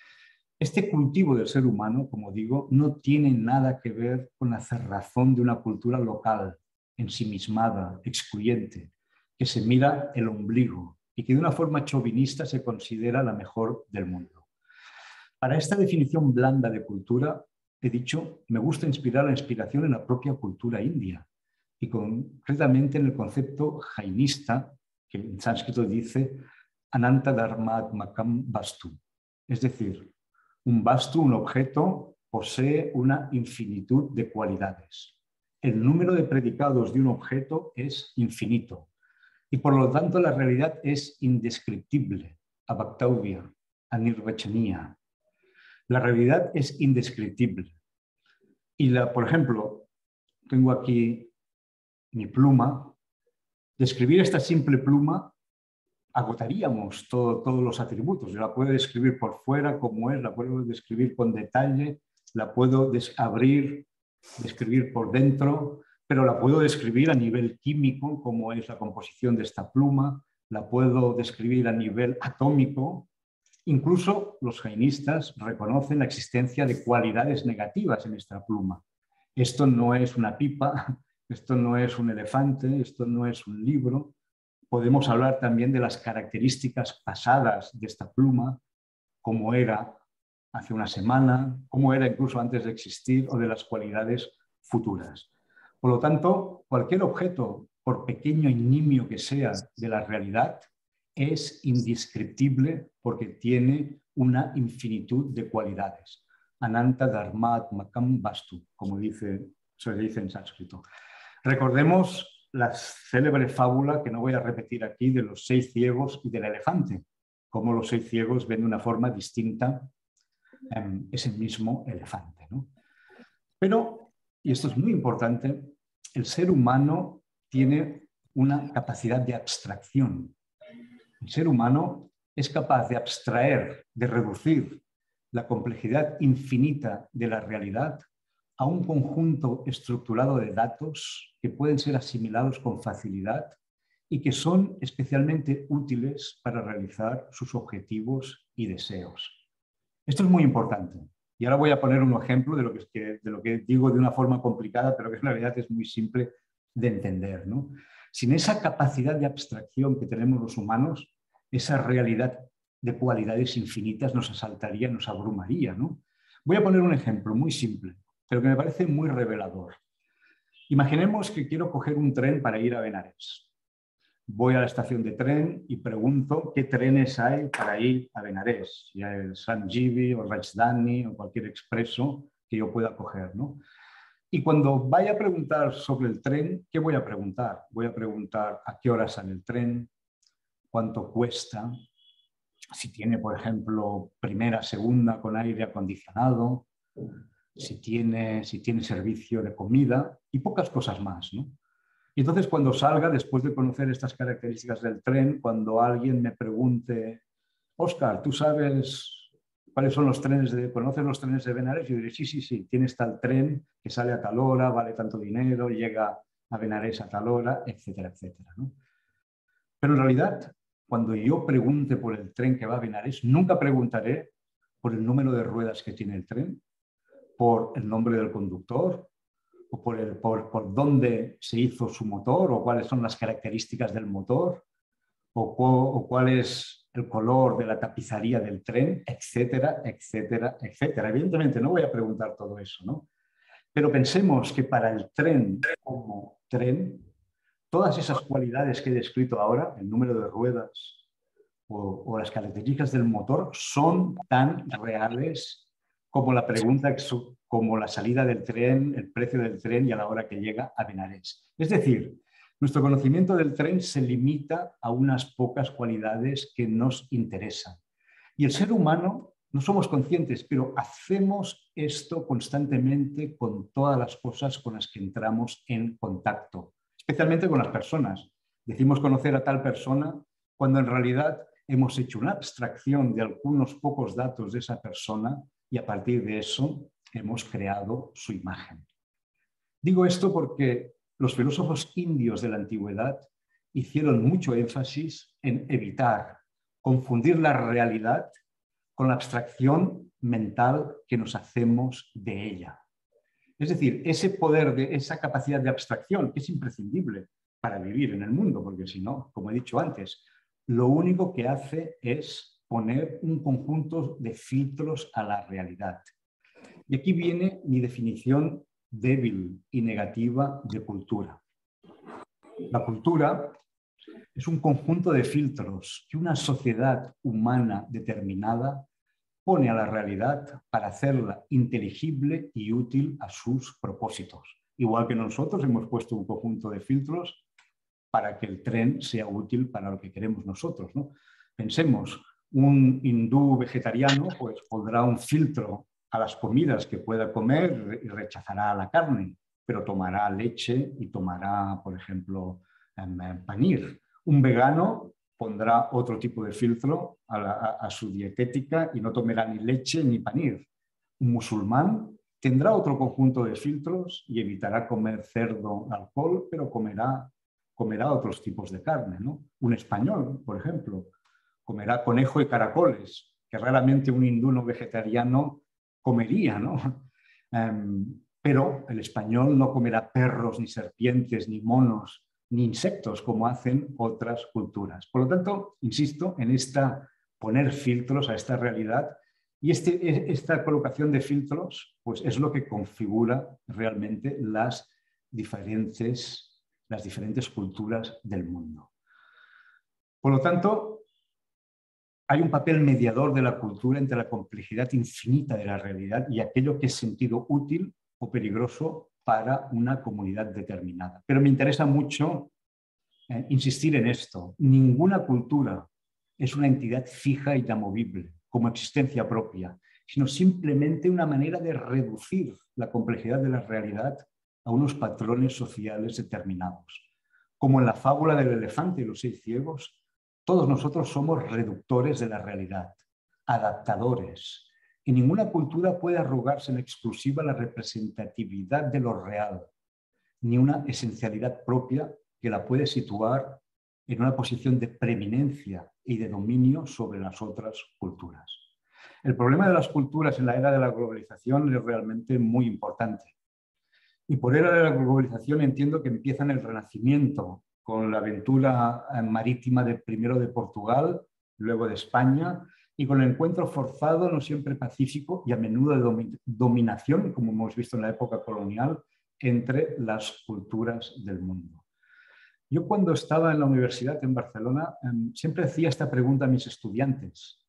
Este cultivo del ser humano, como digo, no tiene nada que ver con la cerrazón de una cultura local, ensimismada, excluyente, que se mira el ombligo y que de una forma chauvinista se considera la mejor del mundo. Para esta definición blanda de cultura, he dicho, me gusta inspirar la inspiración en la propia cultura india y concretamente en el concepto jainista, que en sánscrito dice Ananta Dharmatmakam Vastu, es decir, un vastu, un objeto, posee una infinitud de cualidades. El número de predicados de un objeto es infinito y por lo tanto la realidad es indescriptible, abhaktavya, anirvachanía. La realidad es indescriptible. Y por ejemplo, tengo aquí mi pluma. Describir esta simple pluma agotaríamos todos los atributos. Yo la puedo describir por fuera como es, la puedo describir con detalle, la puedo abrir, describir por dentro, pero la puedo describir a nivel químico, como es la composición de esta pluma, la puedo describir a nivel atómico. Incluso los jainistas reconocen la existencia de cualidades negativas en esta pluma. Esto no es una pipa, esto no es un elefante, esto no es un libro. Podemos hablar también de las características pasadas de esta pluma, cómo era hace una semana, cómo era incluso antes de existir, o de las cualidades futuras. Por lo tanto, cualquier objeto, por pequeño y nimio que sea de la realidad, es indescriptible porque tiene una infinitud de cualidades. Ananta Dharmat Makam Vastu, como se dice en sánscrito. Recordemos la célebre fábula, que no voy a repetir aquí, de los 6 ciegos y del elefante, cómo los 6 ciegos ven de una forma distinta ese mismo elefante, ¿no? Pero, y esto es muy importante, el ser humano tiene una capacidad de abstracción. El ser humano es capaz de abstraer, de reducir la complejidad infinita de la realidad a un conjunto estructurado de datos que pueden ser asimilados con facilidad y que son especialmente útiles para realizar sus objetivos y deseos. Esto es muy importante. Y ahora voy a poner un ejemplo de lo que digo de una forma complicada, pero que en realidad es muy simple de entender, ¿no? Sin esa capacidad de abstracción que tenemos los humanos, esa realidad de cualidades infinitas nos asaltaría, nos abrumaría, ¿no? Voy a poner un ejemplo muy simple, pero que me parece muy revelador. Imaginemos que quiero coger un tren para ir a Benares. Voy a la estación de tren y pregunto qué trenes hay para ir a Benares, ya el Sanjeevi o Rajdhani o cualquier expreso que yo pueda coger, ¿no? Y cuando vaya a preguntar sobre el tren, ¿qué voy a preguntar? Voy a preguntar a qué hora sale el tren, cuánto cuesta, si tiene, por ejemplo, primera, segunda con aire acondicionado, si tiene servicio de comida y pocas cosas más, ¿no? Y entonces cuando salga, después de conocer estas características del tren, cuando alguien me pregunte, Óscar, ¿tú sabes cuáles son los trenes conoces los trenes de Benares? Yo diré, sí, tienes tal tren que sale a tal hora, vale tanto dinero, llega a Benares a tal hora, etcétera, etcétera, ¿no? Pero en realidad, cuando yo pregunte por el tren que va a Benares, nunca preguntaré por el número de ruedas que tiene el tren, por el nombre del conductor, o por dónde se hizo su motor, o cuáles son las características del motor, o cuál es el color de la tapicería del tren, etcétera, etcétera, etcétera. Evidentemente no voy a preguntar todo eso, ¿no? Pero pensemos que para el tren como tren, todas esas cualidades que he descrito ahora, el número de ruedas o las características del motor, son tan reales como la pregunta, como la salida del tren, el precio del tren y a la hora que llega a Benares. Es decir, nuestro conocimiento del tren se limita a unas pocas cualidades que nos interesan. Y el ser humano, no somos conscientes, pero hacemos esto constantemente con todas las cosas con las que entramos en contacto, especialmente con las personas. Decimos conocer a tal persona cuando en realidad hemos hecho una abstracción de algunos pocos datos de esa persona y a partir de eso hemos creado su imagen. Digo esto porque los filósofos indios de la antigüedad hicieron mucho énfasis en evitar confundir la realidad con la abstracción mental que nos hacemos de ella. Es decir, ese poder, esa capacidad de abstracción que es imprescindible para vivir en el mundo, porque si no, como he dicho antes, lo único que hace es poner un conjunto de filtros a la realidad. Y aquí viene mi definición débil y negativa de cultura. La cultura es un conjunto de filtros que una sociedad humana determinada pone a la realidad para hacerla inteligible y útil a sus propósitos. Igual que nosotros hemos puesto un conjunto de filtros para que el tren sea útil para lo que queremos nosotros, ¿no? Pensemos, un hindú vegetariano pues pondrá un filtro a las comidas que pueda comer y rechazará la carne, pero tomará leche y tomará, por ejemplo, panir. Un vegano pondrá otro tipo de filtro a su dietética y no tomará ni leche ni panir. Un musulmán tendrá otro conjunto de filtros y evitará comer cerdo, alcohol, pero comerá otros tipos de carne, ¿no? Un español, por ejemplo, comerá conejo y caracoles, que raramente un hindú no vegetariano comería, ¿no? pero el español no comerá perros, ni serpientes, ni monos, ni insectos como hacen otras culturas. Por lo tanto, insisto en poner filtros a esta realidad, y esta colocación de filtros pues, es lo que configura realmente las diferentes culturas del mundo. Por lo tanto, hay un papel mediador de la cultura entre la complejidad infinita de la realidad y aquello que es sentido útil o peligroso para una comunidad determinada. Pero me interesa mucho insistir en esto. Ninguna cultura es una entidad fija e inamovible, como existencia propia, sino simplemente una manera de reducir la complejidad de la realidad a unos patrones sociales determinados. Como en la fábula del elefante y los 6 ciegos, todos nosotros somos reductores de la realidad, adaptadores, y ninguna cultura puede arrogarse en exclusiva la representatividad de lo real, ni una esencialidad propia que la puede situar en una posición de preeminencia y de dominio sobre las otras culturas. El problema de las culturas en la era de la globalización es realmente muy importante. Y por era de la globalización entiendo que empieza en el Renacimiento, con la aventura marítima primero de Portugal, luego de España, y con el encuentro forzado, no siempre pacífico, y a menudo de dominación, como hemos visto en la época colonial, entre las culturas del mundo. Yo cuando estaba en la universidad en Barcelona siempre hacía esta pregunta a mis estudiantes.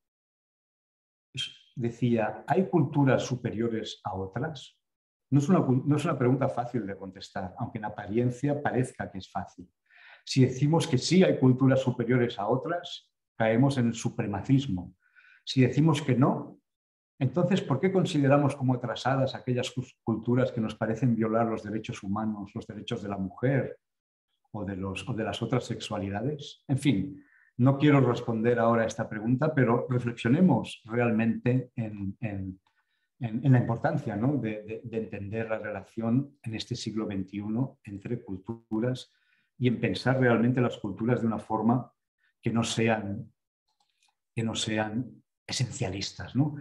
Decía, ¿hay culturas superiores a otras? No es una pregunta fácil de contestar, aunque en apariencia parezca que es fácil. Si decimos que sí hay culturas superiores a otras, caemos en el supremacismo. Si decimos que no, entonces, ¿por qué consideramos como atrasadas aquellas culturas que nos parecen violar los derechos humanos, los derechos de la mujer o de las otras sexualidades? En fin, no quiero responder ahora a esta pregunta, pero reflexionemos realmente en la importancia, ¿no? de entender la relación en este siglo XXI entre culturas y en pensar realmente las culturas de una forma que no sean esencialistas, ¿no?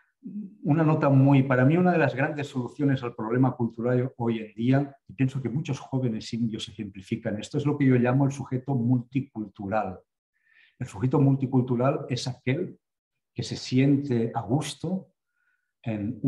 Para mí una de las grandes soluciones al problema cultural hoy en día, y pienso que muchos jóvenes indios ejemplifican esto, es lo que yo llamo el sujeto multicultural. El sujeto multicultural es aquel que se siente a gusto en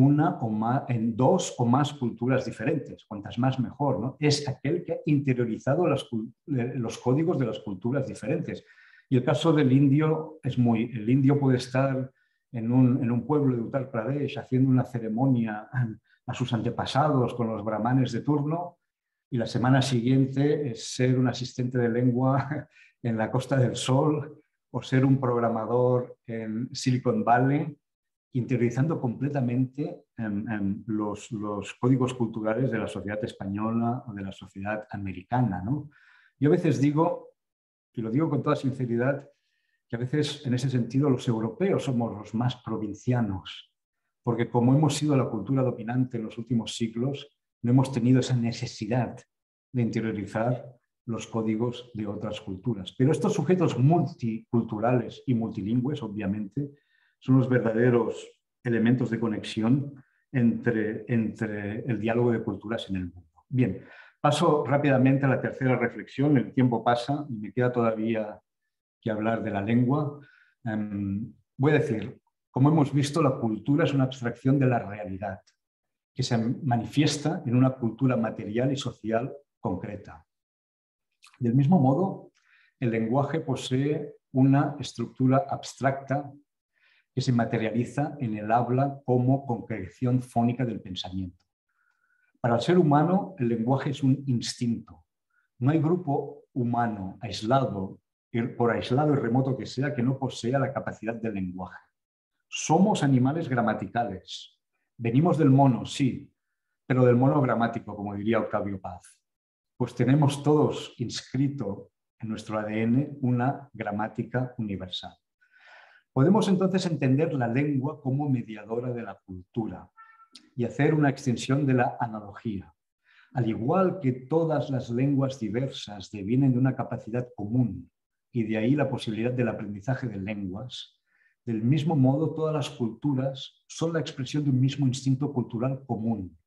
dos o más culturas diferentes, cuantas más mejor, ¿no? Es aquel que ha interiorizado los códigos de las culturas diferentes. Y el caso del indio el indio puede estar en un pueblo de Uttar Pradesh haciendo una ceremonia a sus antepasados con los brahmanes de turno, y la semana siguiente es ser un asistente de lengua en la Costa del Sol o ser un programador en Silicon Valley, interiorizando completamente los códigos culturales de la sociedad española o de la sociedad americana, ¿no? Yo a veces digo, y lo digo con toda sinceridad, que a veces en ese sentido los europeos somos los más provincianos, porque como hemos sido la cultura dominante en los últimos siglos, no hemos tenido esa necesidad de interiorizar los códigos de otras culturas. Pero estos sujetos multiculturales y multilingües, obviamente, son los verdaderos elementos de conexión entre el diálogo de culturas en el mundo. Bien, paso rápidamente a la tercera reflexión. El tiempo pasa y me queda todavía que hablar de la lengua. Voy a decir, como hemos visto, la cultura es una abstracción de la realidad que se manifiesta en una cultura material y social concreta. Del mismo modo, el lenguaje posee una estructura abstracta que se materializa en el habla como concreción fónica del pensamiento. Para el ser humano, el lenguaje es un instinto. No hay grupo humano aislado, por aislado y remoto que sea, que no posea la capacidad del lenguaje. Somos animales gramaticales. Venimos del mono, sí, pero del mono gramático, como diría Octavio Paz. Pues tenemos todos inscrito en nuestro ADN una gramática universal. Podemos entonces entender la lengua como mediadora de la cultura y hacer una extensión de la analogía. Al igual que todas las lenguas diversas devienen de una capacidad común y de ahí la posibilidad del aprendizaje de lenguas, del mismo modo todas las culturas son la expresión de un mismo instinto cultural común,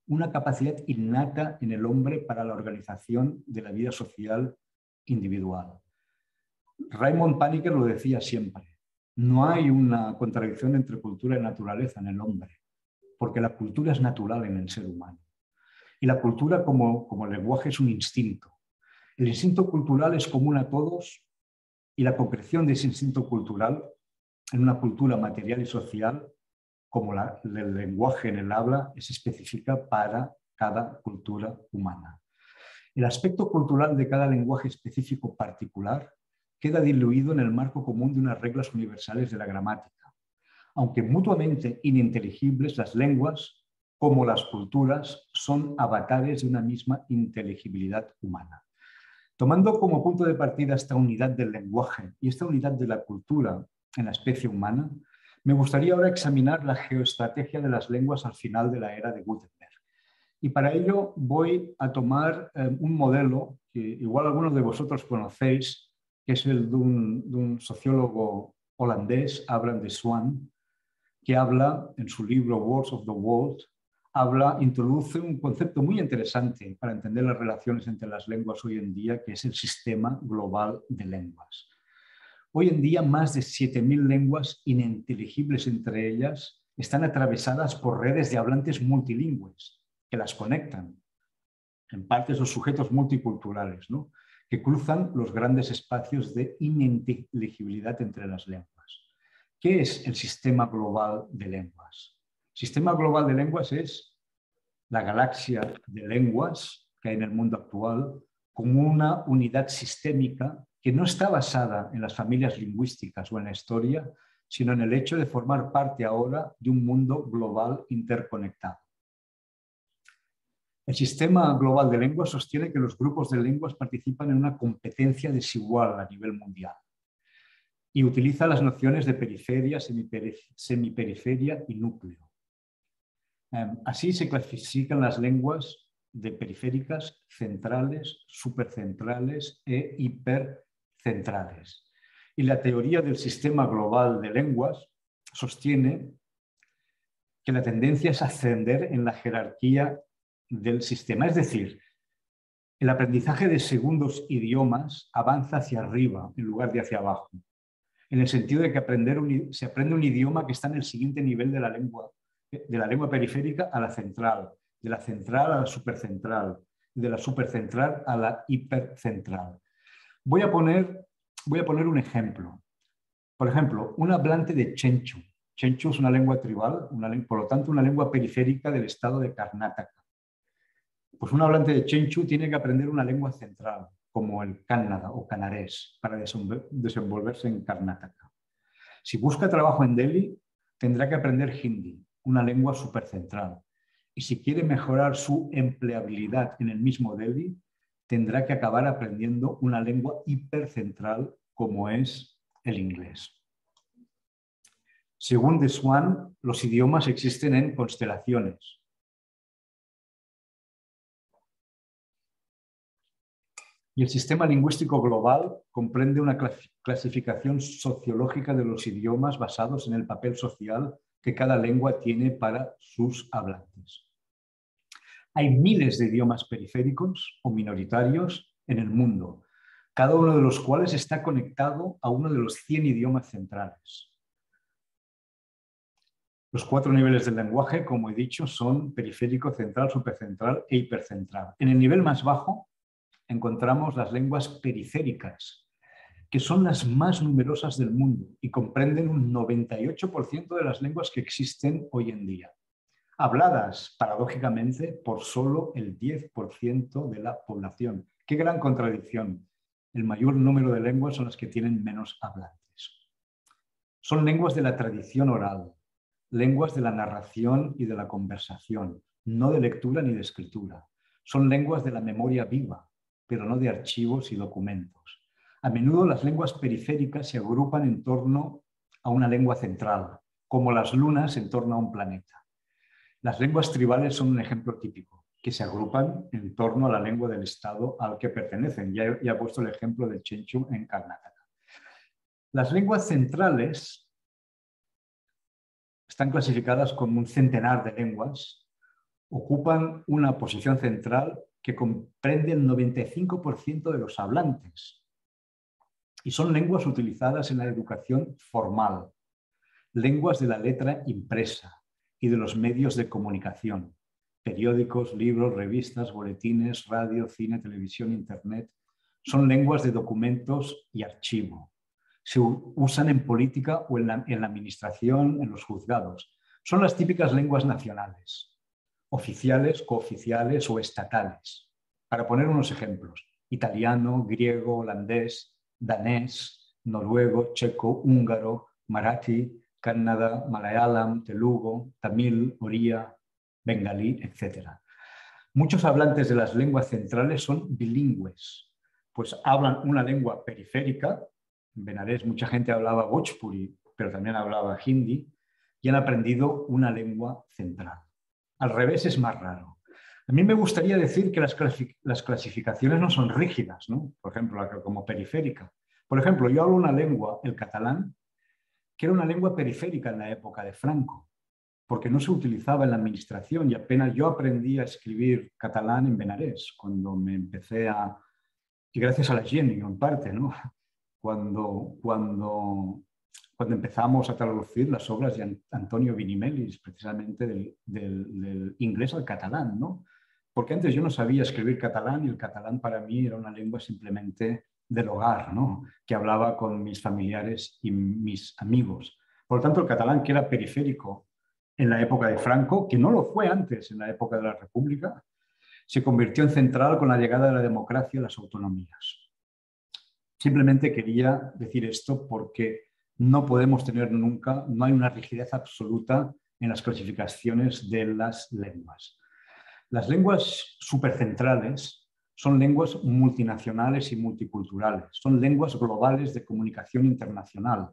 una capacidad innata en el hombre para la organización de la vida social individual. Raymond Paniker lo decía siempre, no hay una contradicción entre cultura y naturaleza en el hombre, porque la cultura es natural en el ser humano. Y la cultura como lenguaje es un instinto. El instinto cultural es común a todos y la concreción de ese instinto cultural en una cultura material y social, como el lenguaje en el habla, es específica para cada cultura humana. El aspecto cultural de cada lenguaje específico particular queda diluido en el marco común de unas reglas universales de la gramática. Aunque mutuamente ininteligibles, las lenguas, como las culturas, son avatares de una misma inteligibilidad humana. Tomando como punto de partida esta unidad del lenguaje y esta unidad de la cultura en la especie humana, me gustaría ahora examinar la geoestrategia de las lenguas al final de la era de Gutenberg. Y para ello voy a tomar un modelo que igual algunos de vosotros conocéis, que es el de un sociólogo holandés, Abraham de Swan, que habla en su libro Words of the World, introduce un concepto muy interesante para entender las relaciones entre las lenguas hoy en día, que es el sistema global de lenguas. Hoy en día, más de 7.000 lenguas ininteligibles entre ellas están atravesadas por redes de hablantes multilingües que las conectan. En parte son sujetos multiculturales, ¿no?, que cruzan los grandes espacios de ininteligibilidad entre las lenguas. ¿Qué es el sistema global de lenguas? El sistema global de lenguas es la galaxia de lenguas que hay en el mundo actual como una unidad sistémica que no está basada en las familias lingüísticas o en la historia, sino en el hecho de formar parte ahora de un mundo global interconectado. El sistema global de lenguas sostiene que los grupos de lenguas participan en una competencia desigual a nivel mundial y utiliza las nociones de periferia, semiperiferia y núcleo. Así se clasifican las lenguas de periféricas, centrales, supercentrales e hipercentrales. Y la teoría del sistema global de lenguas sostiene que la tendencia es ascender en la jerarquía del sistema. Es decir, el aprendizaje de segundos idiomas avanza hacia arriba en lugar de hacia abajo, en el sentido de que se aprende un idioma que está en el siguiente nivel de la lengua periférica a la central, de la central a la supercentral, de la supercentral a la hipercentral. Voy a poner un ejemplo. Por ejemplo, un hablante de Chenchu. Chenchu es una lengua tribal, por lo tanto una lengua periférica del estado de Karnataka. Pues un hablante de Chenchu tiene que aprender una lengua central, como el kannada o canarés, para desenvolverse en Karnataka. Si busca trabajo en Delhi, tendrá que aprender hindi, una lengua supercentral. Y si quiere mejorar su empleabilidad en el mismo Delhi, tendrá que acabar aprendiendo una lengua hipercentral como es el inglés. Según de Swan, los idiomas existen en constelaciones. Y el sistema lingüístico global comprende una clasificación sociológica de los idiomas basados en el papel social que cada lengua tiene para sus hablantes. Hay miles de idiomas periféricos o minoritarios en el mundo, cada uno de los cuales está conectado a uno de los 100 idiomas centrales. Los 4 niveles del lenguaje, como he dicho, son periférico, central, supercentral e hipercentral. En el nivel más bajo encontramos las lenguas periféricas, que son las más numerosas del mundo y comprenden un 98% de las lenguas que existen hoy en día, habladas, paradójicamente, por solo el 10% de la población. ¡Qué gran contradicción! El mayor número de lenguas son las que tienen menos hablantes. Son lenguas de la tradición oral, lenguas de la narración y de la conversación, no de lectura ni de escritura. Son lenguas de la memoria viva, pero no de archivos y documentos. A menudo las lenguas periféricas se agrupan en torno a una lengua central, como las lunas en torno a un planeta. Las lenguas tribales son un ejemplo típico, que se agrupan en torno a la lengua del estado al que pertenecen. Ya he puesto el ejemplo del Chenchu en Karnataka. Las lenguas centrales están clasificadas como un centenar de lenguas ocupan una posición central que comprende el 95% de los hablantes y son lenguas utilizadas en la educación formal, lenguas de la letra impresa y de los medios de comunicación, periódicos, libros, revistas, boletines, radio, cine, televisión, internet. Son lenguas de documentos y archivo. Se usan en política o en la administración, en los juzgados. Son las típicas lenguas nacionales, oficiales, cooficiales o estatales. Para poner unos ejemplos: italiano, griego, holandés, danés, noruego, checo, húngaro, marathi, kannada, malayalam, telugu, tamil, oria, bengalí, etc. Muchos hablantes de las lenguas centrales son bilingües, pues hablan una lengua periférica. En Benarés mucha gente hablaba Bhojpuri, pero también hablaba hindi, y han aprendido una lengua central. Al revés es más raro. A mí me gustaría decir que las clasificaciones no son rígidas, ¿no? Por ejemplo, como periférica. Por ejemplo, yo hablo una lengua, el catalán, que era una lengua periférica en la época de Franco, porque no se utilizaba en la administración y apenas yo aprendí a escribir catalán en Benarés, cuando me empecé a... Y gracias a la Jenny, en parte, ¿no? Cuando empezamos a traducir las obras de Antonio Vinimelis, precisamente del inglés al catalán, ¿no? Porque antes yo no sabía escribir catalán y el catalán para mí era una lengua simplemente del hogar, ¿no? Que hablaba con mis familiares y mis amigos. Por lo tanto, el catalán, que era periférico en la época de Franco, que no lo fue antes en la época de la República, se convirtió en central con la llegada de la democracia y las autonomías. Simplemente quería decir esto porque no podemos tener nunca, no hay una rigidez absoluta en las clasificaciones de las lenguas. Las lenguas supercentrales son lenguas multinacionales y multiculturales, son lenguas globales de comunicación internacional.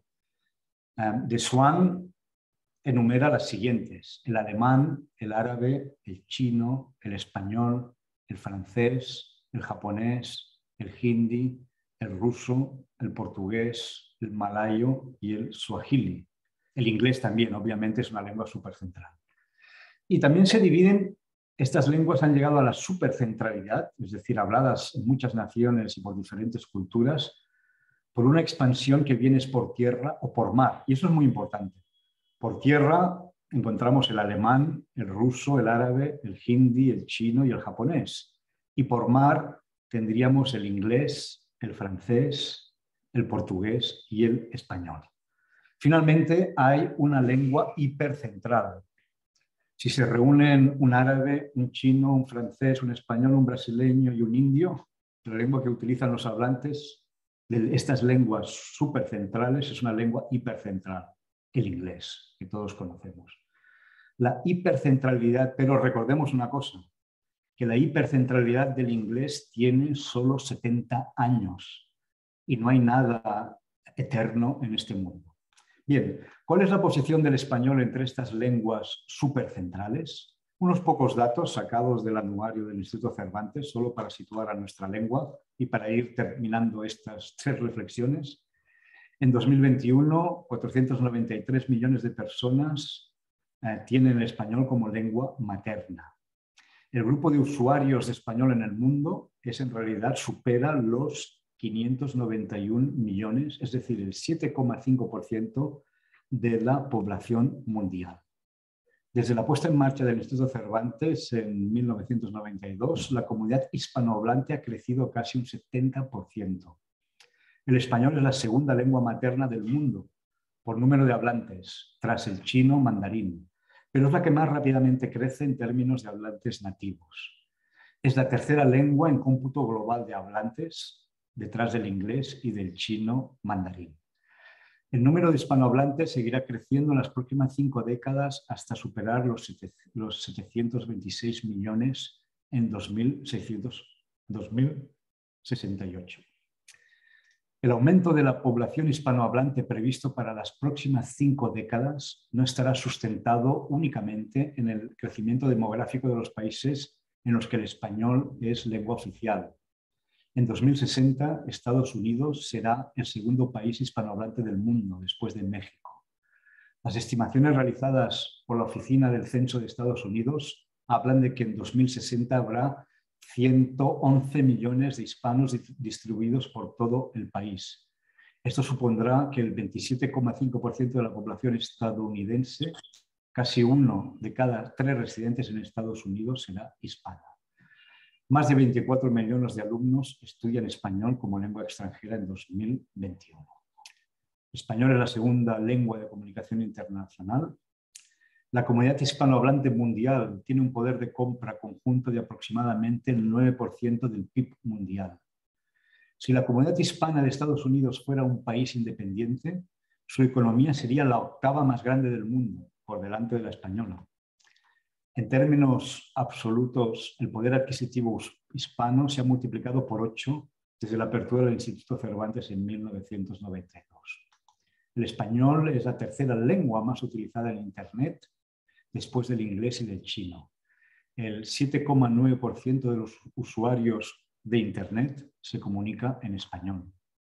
De Swan enumera las siguientes: el alemán, el árabe, el chino, el español, el francés, el japonés, el hindi, el ruso, el portugués, el malayo y el swahili. El inglés también, obviamente, es una lengua supercentral. Y también se dividen, estas lenguas han llegado a la supercentralidad, es decir, habladas en muchas naciones y por diferentes culturas, por una expansión que viene por tierra o por mar. Y eso es muy importante. Por tierra encontramos el alemán, el ruso, el árabe, el hindi, el chino y el japonés. Y por mar tendríamos el inglés, el francés, el portugués y el español. Finalmente, hay una lengua hipercentral. Si se reúnen un árabe, un chino, un francés, un español, un brasileño y un indio, la lengua que utilizan los hablantes de estas lenguas supercentrales es una lengua hipercentral, el inglés, que todos conocemos. La hipercentralidad, pero recordemos una cosa, que la hipercentralidad del inglés tiene solo 70 años y no hay nada eterno en este mundo. Bien, ¿cuál es la posición del español entre estas lenguas supercentrales? Unos pocos datos sacados del anuario del Instituto Cervantes, solo para situar a nuestra lengua y para ir terminando estas 3 reflexiones. En 2021, 493 millones de personas tienen el español como lengua materna. El grupo de usuarios de español en el mundo en realidad supera los 591 millones, es decir, el 7,5% de la población mundial. Desde la puesta en marcha del Instituto Cervantes en 1992, la comunidad hispanohablante ha crecido casi un 70%. El español es la segunda lengua materna del mundo por número de hablantes, tras el chino mandarín, pero es la que más rápidamente crece en términos de hablantes nativos. Es la tercera lengua en cómputo global de hablantes, detrás del inglés y del chino mandarín. El número de hispanohablantes seguirá creciendo en las próximas 5 décadas hasta superar los 726 millones en 2068. El aumento de la población hispanohablante previsto para las próximas 5 décadas no estará sustentado únicamente en el crecimiento demográfico de los países en los que el español es lengua oficial. En 2060, Estados Unidos será el segundo país hispanohablante del mundo, después de México. Las estimaciones realizadas por la Oficina del Censo de Estados Unidos hablan de que en 2060 habrá 111 millones de hispanos distribuidos por todo el país. Esto supondrá que el 27,5% de la población estadounidense, casi 1 de cada 3 residentes en Estados Unidos, será hispana. Más de 24 millones de alumnos estudian español como lengua extranjera en 2021. El español es la segunda lengua de comunicación internacional. La comunidad hispanohablante mundial tiene un poder de compra conjunto de aproximadamente el 9% del PIB mundial. Si la comunidad hispana de Estados Unidos fuera un país independiente, su economía sería la 8ª más grande del mundo, por delante de la española. En términos absolutos, el poder adquisitivo hispano se ha multiplicado por 8 desde la apertura del Instituto Cervantes en 1992. El español es la tercera lengua más utilizada en Internet, después del inglés y del chino. El 7,9% de los usuarios de Internet se comunica en español.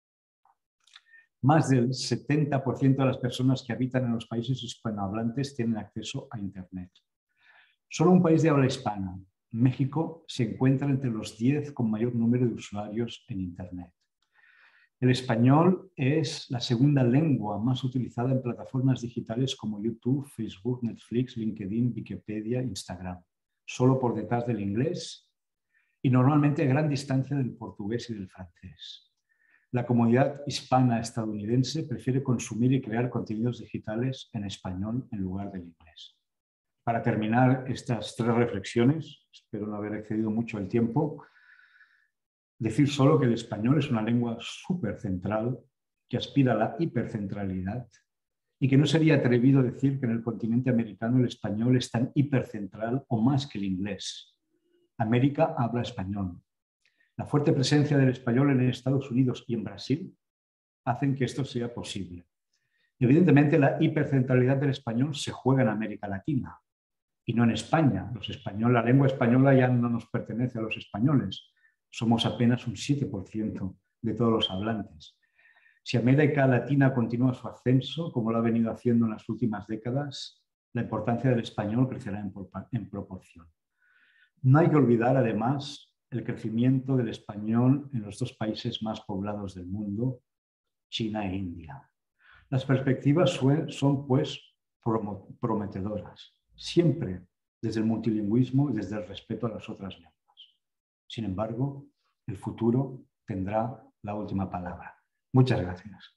Más del 70% de las personas que habitan en los países hispanohablantes tienen acceso a Internet. Solo un país de habla hispana, México, se encuentra entre los 10 con mayor número de usuarios en Internet. El español es la segunda lengua más utilizada en plataformas digitales como YouTube, Facebook, Netflix, LinkedIn, Wikipedia, Instagram, solo por detrás del inglés y normalmente a gran distancia del portugués y del francés. La comunidad hispana estadounidense prefiere consumir y crear contenidos digitales en español en lugar del inglés. Para terminar estas 3 reflexiones, espero no haber excedido mucho el tiempo, decir solo que el español es una lengua súper central que aspira a la hipercentralidad y que no sería atrevido decir que en el continente americano el español es tan hipercentral o más que el inglés. América habla español. La fuerte presencia del español en Estados Unidos y en Brasil hacen que esto sea posible. Evidentemente, la hipercentralidad del español se juega en América Latina y no en España. La lengua española ya no nos pertenece a los españoles. Somos apenas un 7% de todos los hablantes. Si América Latina continúa su ascenso, como lo ha venido haciendo en las últimas décadas, la importancia del español crecerá en proporción. No hay que olvidar, además, el crecimiento del español en los 2 países más poblados del mundo, China e India. Las perspectivas son, pues, prometedoras, siempre desde el multilingüismo y desde el respeto a las otras lenguas. Sin embargo, el futuro tendrá la última palabra. Muchas gracias.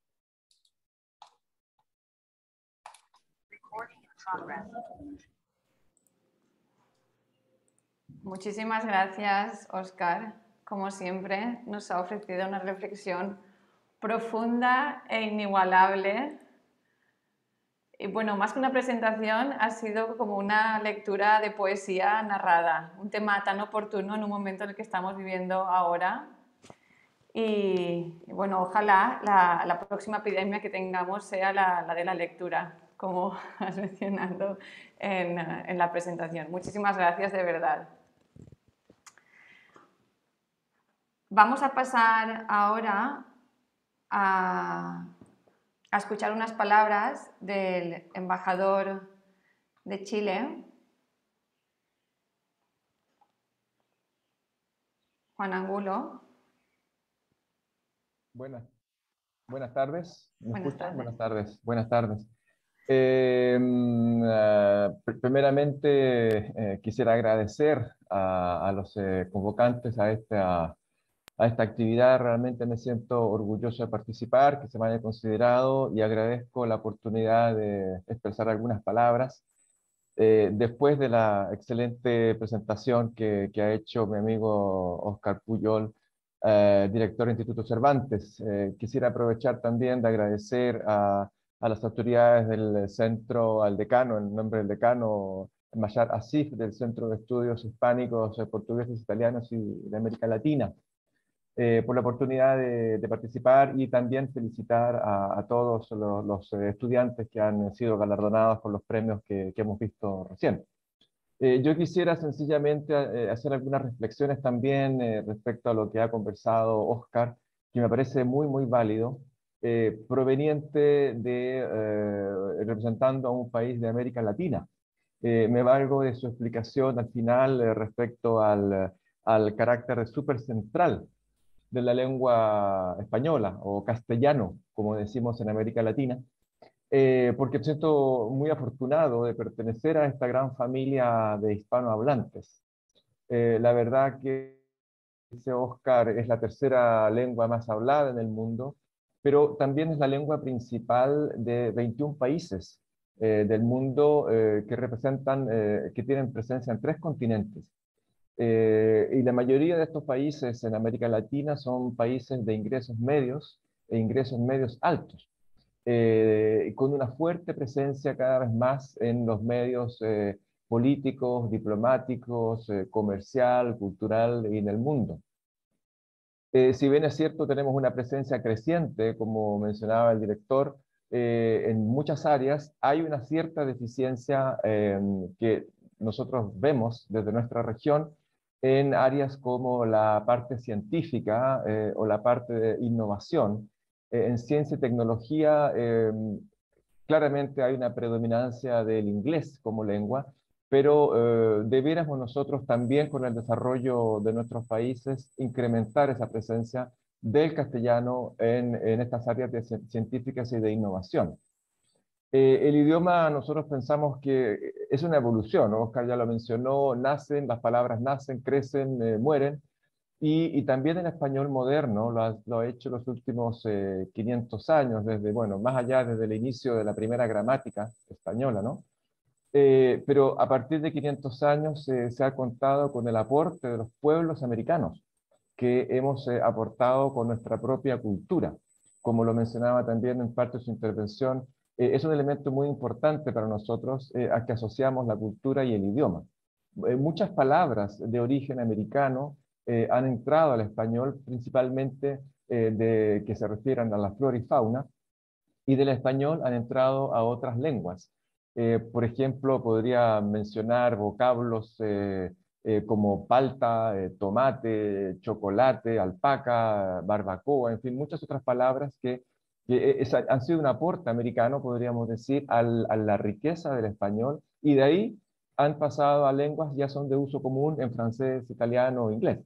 Muchísimas gracias, Óscar. Como siempre, nos ha ofrecido una reflexión profunda e inigualable. Y bueno, más que una presentación, ha sido como una lectura de poesía narrada, un tema tan oportuno en un momento en el que estamos viviendo ahora. Y bueno, ojalá la próxima epidemia que tengamos sea la de la lectura, como has mencionado en la presentación. Muchísimas gracias, de verdad. Vamos a pasar ahora a escuchar unas palabras del embajador de Chile, Juan Angulo. Buenas tardes. ¿Me escuchan? Buenas tardes. Buenas tardes. Primeramente, quisiera agradecer a los convocantes a esta actividad. Realmente me siento orgulloso de participar, que se me haya considerado, y agradezco la oportunidad de expresar algunas palabras. Después de la excelente presentación que ha hecho mi amigo Óscar Pujol, director del Instituto Cervantes, quisiera aprovechar también de agradecer a las autoridades del centro, al decano, en nombre del decano Mayar Asif, del Centro de Estudios Hispánicos, Portugueses, Italianos y de América Latina, por la oportunidad de participar, y también felicitar a todos los estudiantes que han sido galardonados por los premios que hemos visto recién. Yo quisiera sencillamente hacer algunas reflexiones también respecto a lo que ha conversado Óscar, que me parece muy, muy válido, proveniente de representando a un país de América Latina. Me valgo de su explicación al final respecto al carácter súper central de la lengua española o castellano, como decimos en América Latina, porque me siento muy afortunado de pertenecer a esta gran familia de hispanohablantes. La verdad que dice Oscar, es la tercera lengua más hablada en el mundo, pero también es la lengua principal de 21 países del mundo que representan, que tienen presencia en 3 continentes. Y la mayoría de estos países en América Latina son países de ingresos medios e ingresos medios altos, con una fuerte presencia cada vez más en los medios políticos, diplomáticos, comercial, cultural y en el mundo. Si bien es cierto, tenemos una presencia creciente, como mencionaba el director, en muchas áreas hay una cierta deficiencia que nosotros vemos desde nuestra región en áreas como la parte científica o la parte de innovación. En ciencia y tecnología, claramente hay una predominancia del inglés como lengua, pero debiéramos nosotros también con el desarrollo de nuestros países incrementar esa presencia del castellano en estas áreas científicas y de innovación. El idioma nosotros pensamos que es una evolución, ¿no? Oscar ya lo mencionó, nacen, las palabras nacen, crecen, mueren, y también el español moderno lo ha hecho los últimos 500 años, desde, bueno, más allá desde el inicio de la primera gramática española, ¿no? Pero a partir de 500 años se ha contado con el aporte de los pueblos americanos que hemos aportado con nuestra propia cultura. Como lo mencionaba también en parte de su intervención, es un elemento muy importante para nosotros a que asociamos la cultura y el idioma. Muchas palabras de origen americano han entrado al español, principalmente que se refieren a la flora y fauna, y del español han entrado a otras lenguas. Por ejemplo, podría mencionar vocablos como palta, tomate, chocolate, alpaca, barbacoa, en fin, muchas otras palabras que han sido un aporte americano, podríamos decir, a la riqueza del español, y de ahí han pasado a lenguas ya son de uso común en francés, italiano o inglés.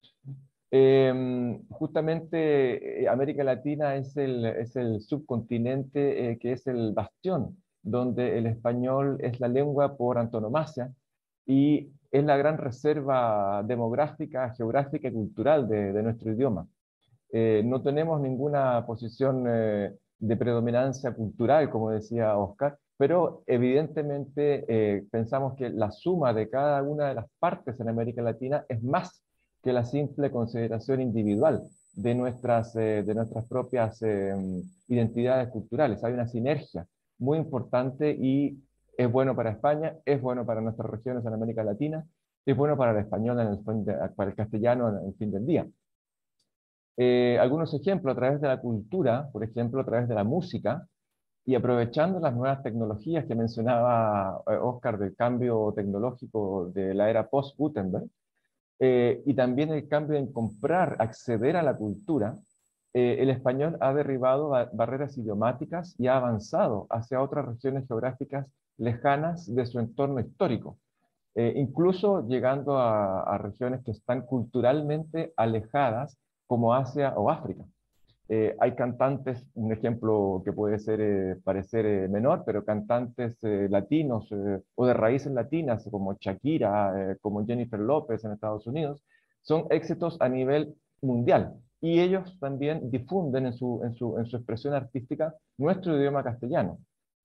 Justamente América Latina es el subcontinente que es el bastión, donde el español es la lengua por antonomasia y es la gran reserva demográfica, geográfica y cultural de nuestro idioma. No tenemos ninguna posición de predominancia cultural, como decía Oscar, pero evidentemente pensamos que la suma de cada una de las partes en América Latina es más que la simple consideración individual de nuestras propias identidades culturales. Hay una sinergia muy importante y es bueno para España, es bueno para nuestras regiones en América Latina, es bueno para el español, para el castellano en el fin del día. Algunos ejemplos a través de la cultura, por ejemplo, a través de la música, y aprovechando las nuevas tecnologías que mencionaba Oscar del cambio tecnológico de la era post-Gutenberg, y también el cambio en comprar, acceder a la cultura, el español ha derribado barreras idiomáticas y ha avanzado hacia otras regiones geográficas lejanas de su entorno histórico, incluso llegando a regiones que están culturalmente alejadas como Asia o África. Hay cantantes, un ejemplo que puede ser, parecer menor, pero cantantes latinos o de raíces latinas como Shakira, como Jennifer López en Estados Unidos, son éxitos a nivel mundial. Y ellos también difunden en su expresión artística nuestro idioma castellano.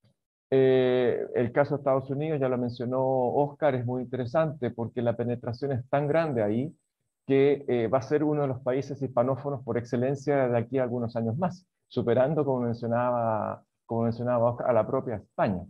El caso de Estados Unidos, ya lo mencionó Oscar, es muy interesante porque la penetración es tan grande ahí que va a ser uno de los países hispanófonos por excelencia de aquí a algunos años más, superando, como mencionaba Oscar, a la propia España.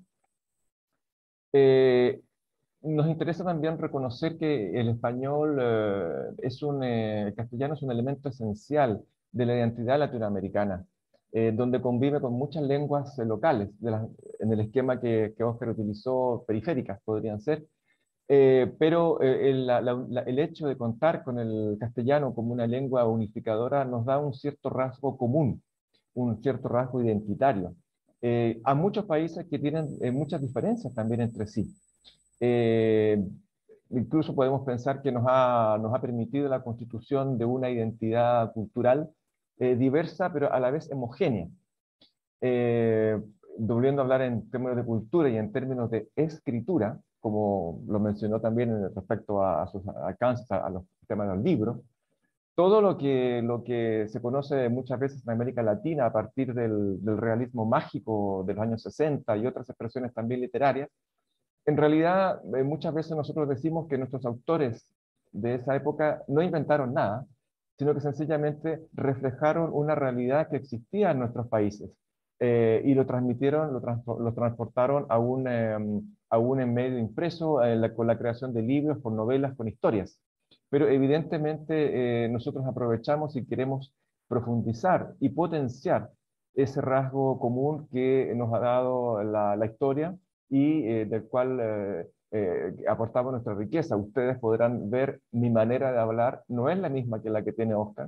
Nos interesa también reconocer que el español el castellano es un elemento esencial de la identidad latinoamericana, donde convive con muchas lenguas locales, en el esquema que Oscar utilizó, periféricas podrían ser, pero el hecho de contar con el castellano como una lengua unificadora nos da un cierto rasgo común, un cierto rasgo identitario, a muchos países que tienen muchas diferencias también entre sí. Incluso podemos pensar que nos ha permitido la constitución de una identidad cultural diversa, pero a la vez homogénea. Volviendo a hablar en términos de cultura y en términos de escritura, como lo mencionó también respecto a sus alcances, a los temas de los libros, todo lo que se conoce muchas veces en América Latina a partir del realismo mágico de los años 60 y otras expresiones también literarias, en realidad muchas veces nosotros decimos que nuestros autores de esa época no inventaron nada, sino que sencillamente reflejaron una realidad que existía en nuestros países y lo transmitieron, lo transportaron a un medio impreso con la creación de libros, con novelas, con historias. Pero evidentemente nosotros aprovechamos y queremos profundizar y potenciar ese rasgo común que nos ha dado la historia y del cual aportamos nuestra riqueza. Ustedes podrán ver mi manera de hablar, no es la misma que la que tiene Oscar.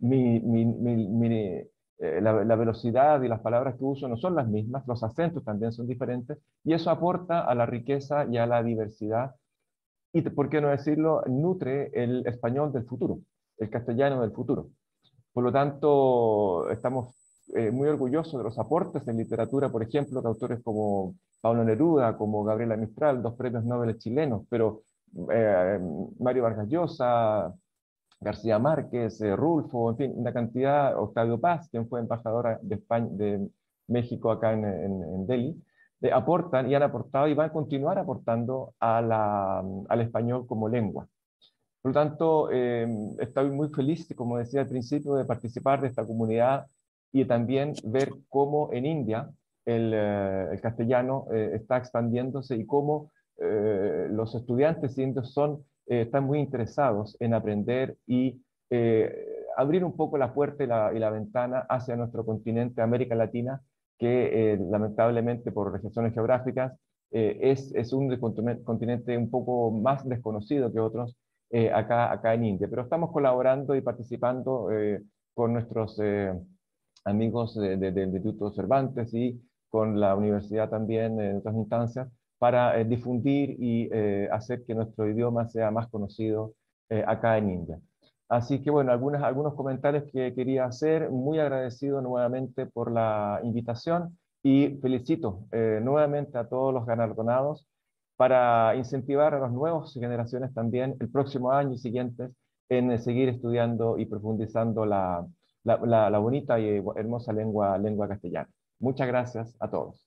La velocidad y las palabras que uso no son las mismas, los acentos también son diferentes, y eso aporta a la riqueza y a la diversidad. Y, por qué no decirlo, nutre el español del futuro, el castellano del futuro. Por lo tanto, estamos muy orgullosos de los aportes en literatura, por ejemplo, de autores como Pablo Neruda, como Gabriela Mistral, 2 premios Nobel chilenos, pero Mario Vargas Llosa, García Márquez, Rulfo, en fin, una cantidad, Octavio Paz, quien fue embajadora de España, de México acá en Delhi, aportan y han aportado y van a continuar aportando al español como lengua. Por lo tanto, estoy muy feliz, como decía al principio, de participar de esta comunidad y también ver cómo en India el castellano está expandiéndose y cómo los estudiantes indios están muy interesados en aprender y abrir un poco la puerta y la ventana hacia nuestro continente, América Latina, que lamentablemente por restricciones geográficas es un continente un poco más desconocido que otros acá en India. Pero estamos colaborando y participando con nuestros amigos del Instituto Cervantes y con la universidad también en otras instancias para difundir y hacer que nuestro idioma sea más conocido acá en India. Así que bueno, algunos comentarios que quería hacer, muy agradecido nuevamente por la invitación y felicito nuevamente a todos los galardonados para incentivar a las nuevas generaciones también el próximo año y siguientes en seguir estudiando y profundizando la bonita y hermosa lengua castellana. Muchas gracias a todos.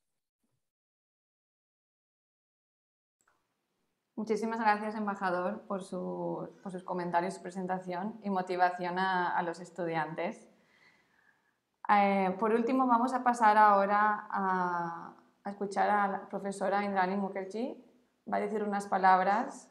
Muchísimas gracias, embajador, por sus comentarios, su presentación y motivación a los estudiantes. Por último, vamos a pasar ahora a escuchar a la profesora Indrani Mukherjee. Va a decir unas palabras.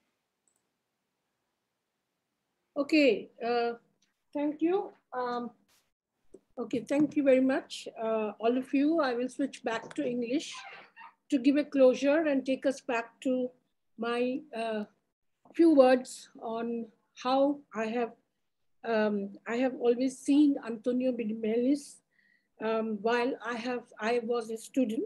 Okay, thank you. Okay, thank you very much, all of you. I will switch back to English to give a closure and take us back to my few words on how I have always seen Antonio Binimelis while I was a student.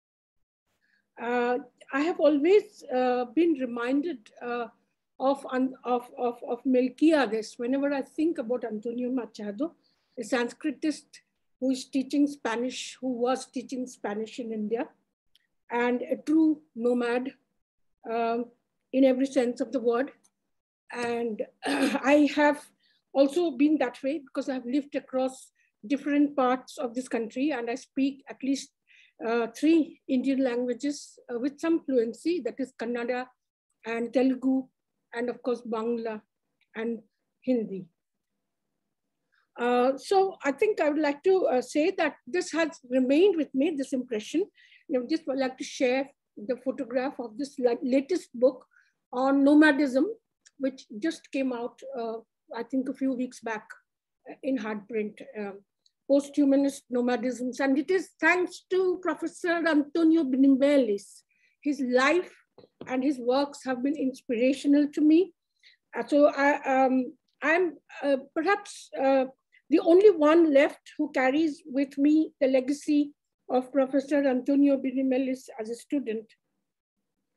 I have always been reminded of Melquiades whenever I think about Antonio Machado, a Sanskritist who was teaching Spanish in India, and a true nomad in every sense of the word. And I have also been that way because I've lived across different parts of this country, and I speak at least 3 Indian languages with some fluency, that is Kannada and Telugu, and of course Bangla and Hindi. So I think I would like to say that this has remained with me, this impression. Just would like to share the photograph of this latest book on nomadism, which just came out, I think a few weeks back in hard print, Post-Humanist Nomadisms. And it is thanks to Professor Antonio Binimelis. His life and his works have been inspirational to me. So I'm perhaps the only one left who carries with me the legacy of Professor Antonio Binimelis as a student.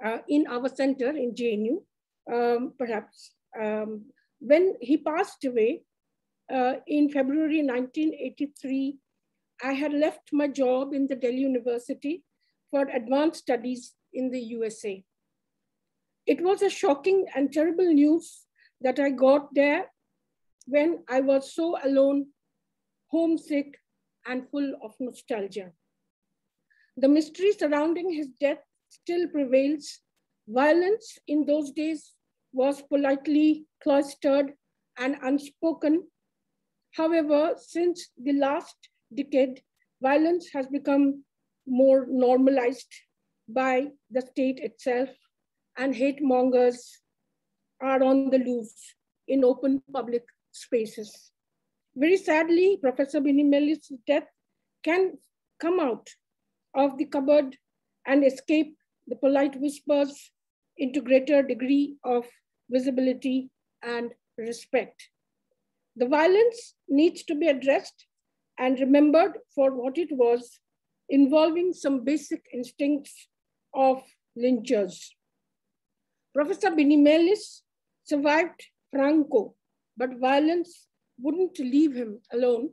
in our center in JNU, perhaps. When he passed away in February 1983, I had left my job in the Delhi University for advanced studies in the USA. It was a shocking and terrible news that I got there when I was so alone, homesick, and full of nostalgia. The mystery surrounding his death still prevails. Violence in those days was politely cloistered and unspoken. However, since the last decade, violence has become more normalized by the state itself, and hate mongers are on the loose in open public spaces. Very sadly, Professor Binimelis' death can come out of the cupboard and escape the polite whispers into greater degree of visibility and respect. The violence needs to be addressed and remembered for what it was, involving some basic instincts of lynchers. Professor Binimelis survived Franco, but violence wouldn't leave him alone.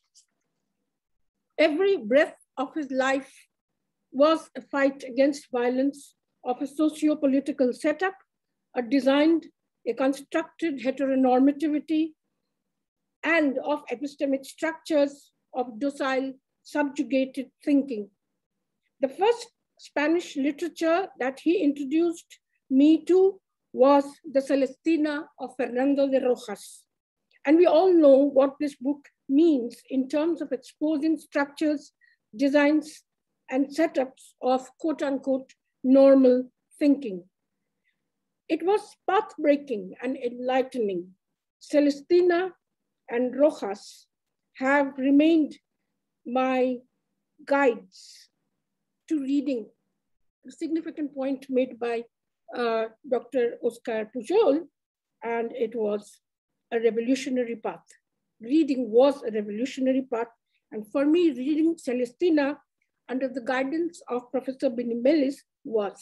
Every breath of his life was a fight against violence of a socio-political setup, a constructed heteronormativity, and of epistemic structures of docile, subjugated thinking. The first Spanish literature that he introduced me to was the Celestina of Fernando de Rojas. And we all know what this book means in terms of exposing structures, designs, and setups of quote unquote normal thinking. It was path-breaking and enlightening. Celestina and Rojas have remained my guides to reading. A significant point made by Dr. Oscar Pujol, and it was a revolutionary path. Reading was a revolutionary path, and for me, reading Celestina under the guidance of Professor Binimelis was.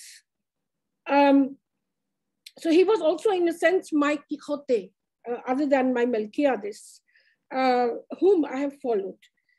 So he was also, in a sense, my Quixote, other than my Melquiades, whom I have followed.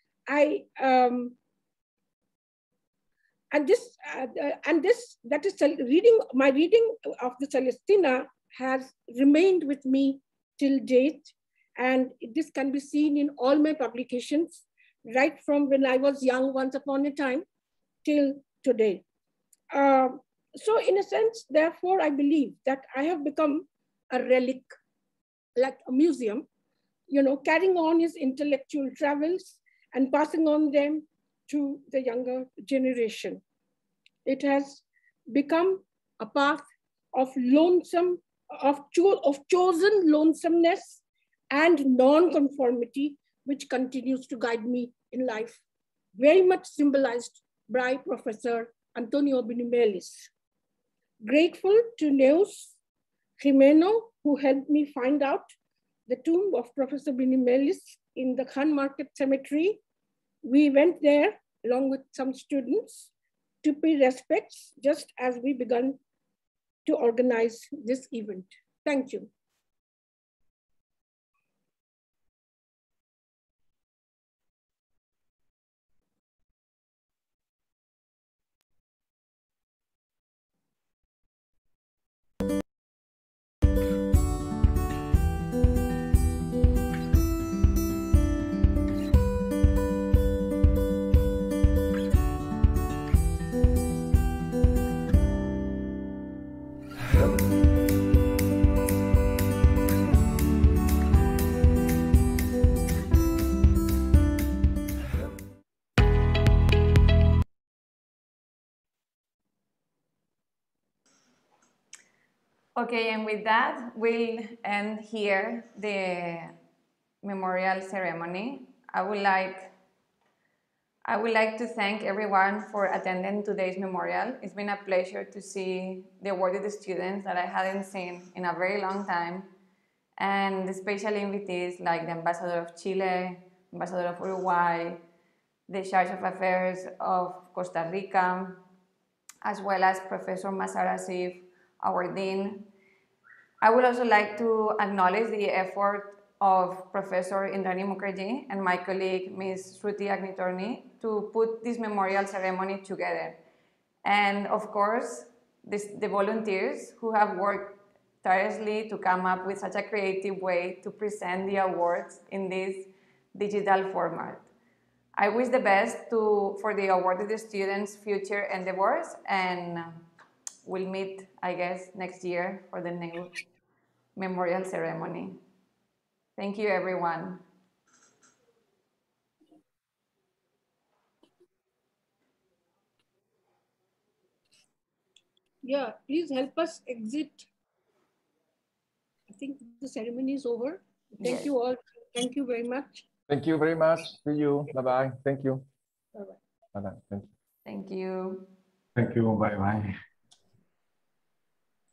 My reading of the Celestina has remained with me till date, and this can be seen in all my publications, right from when I was young once upon a time till today. So in a sense, therefore, I believe that I have become a relic, like a museum, carrying on his intellectual travels and passing on them to the younger generation. It has become a path of chosen lonesomeness and non-conformity, which continues to guide me in life, very much symbolized by Professor Antonio Binimelis. Grateful to Neus Jimeno, who helped me find out the tomb of Professor Binimelis in the Khan Market Cemetery. We went there along with some students to pay respects just as we began to organize this event. Thank you. Okay, and with that, we'll end here the memorial ceremony. I would like to thank everyone for attending today's memorial. It's been a pleasure to see the awarded students that I hadn't seen in a very long time, and the special invitees like the Ambassador of Chile, Ambassador of Uruguay, the Charge of Affairs of Costa Rica, as well as Professor Mazhar Asif, our Dean. I would also like to acknowledge the effort of Professor Indrani Mukherjee and my colleague, Ms. Shruti Agnitorni, to put this memorial ceremony together. And of course, the volunteers who have worked tirelessly to come up with such a creative way to present the awards in this digital format. I wish the best for the awarded students' future endeavors, and we'll meet, I guess, next year for the new memorial ceremony. Thank you, everyone. Yeah, please help us exit. I think the ceremony is over. Thank you all. Thank you very much. Thank you very much. See you. Bye-bye. Thank you. Bye-bye. Bye-bye. Thank you. Thank you. Thank you. Bye-bye.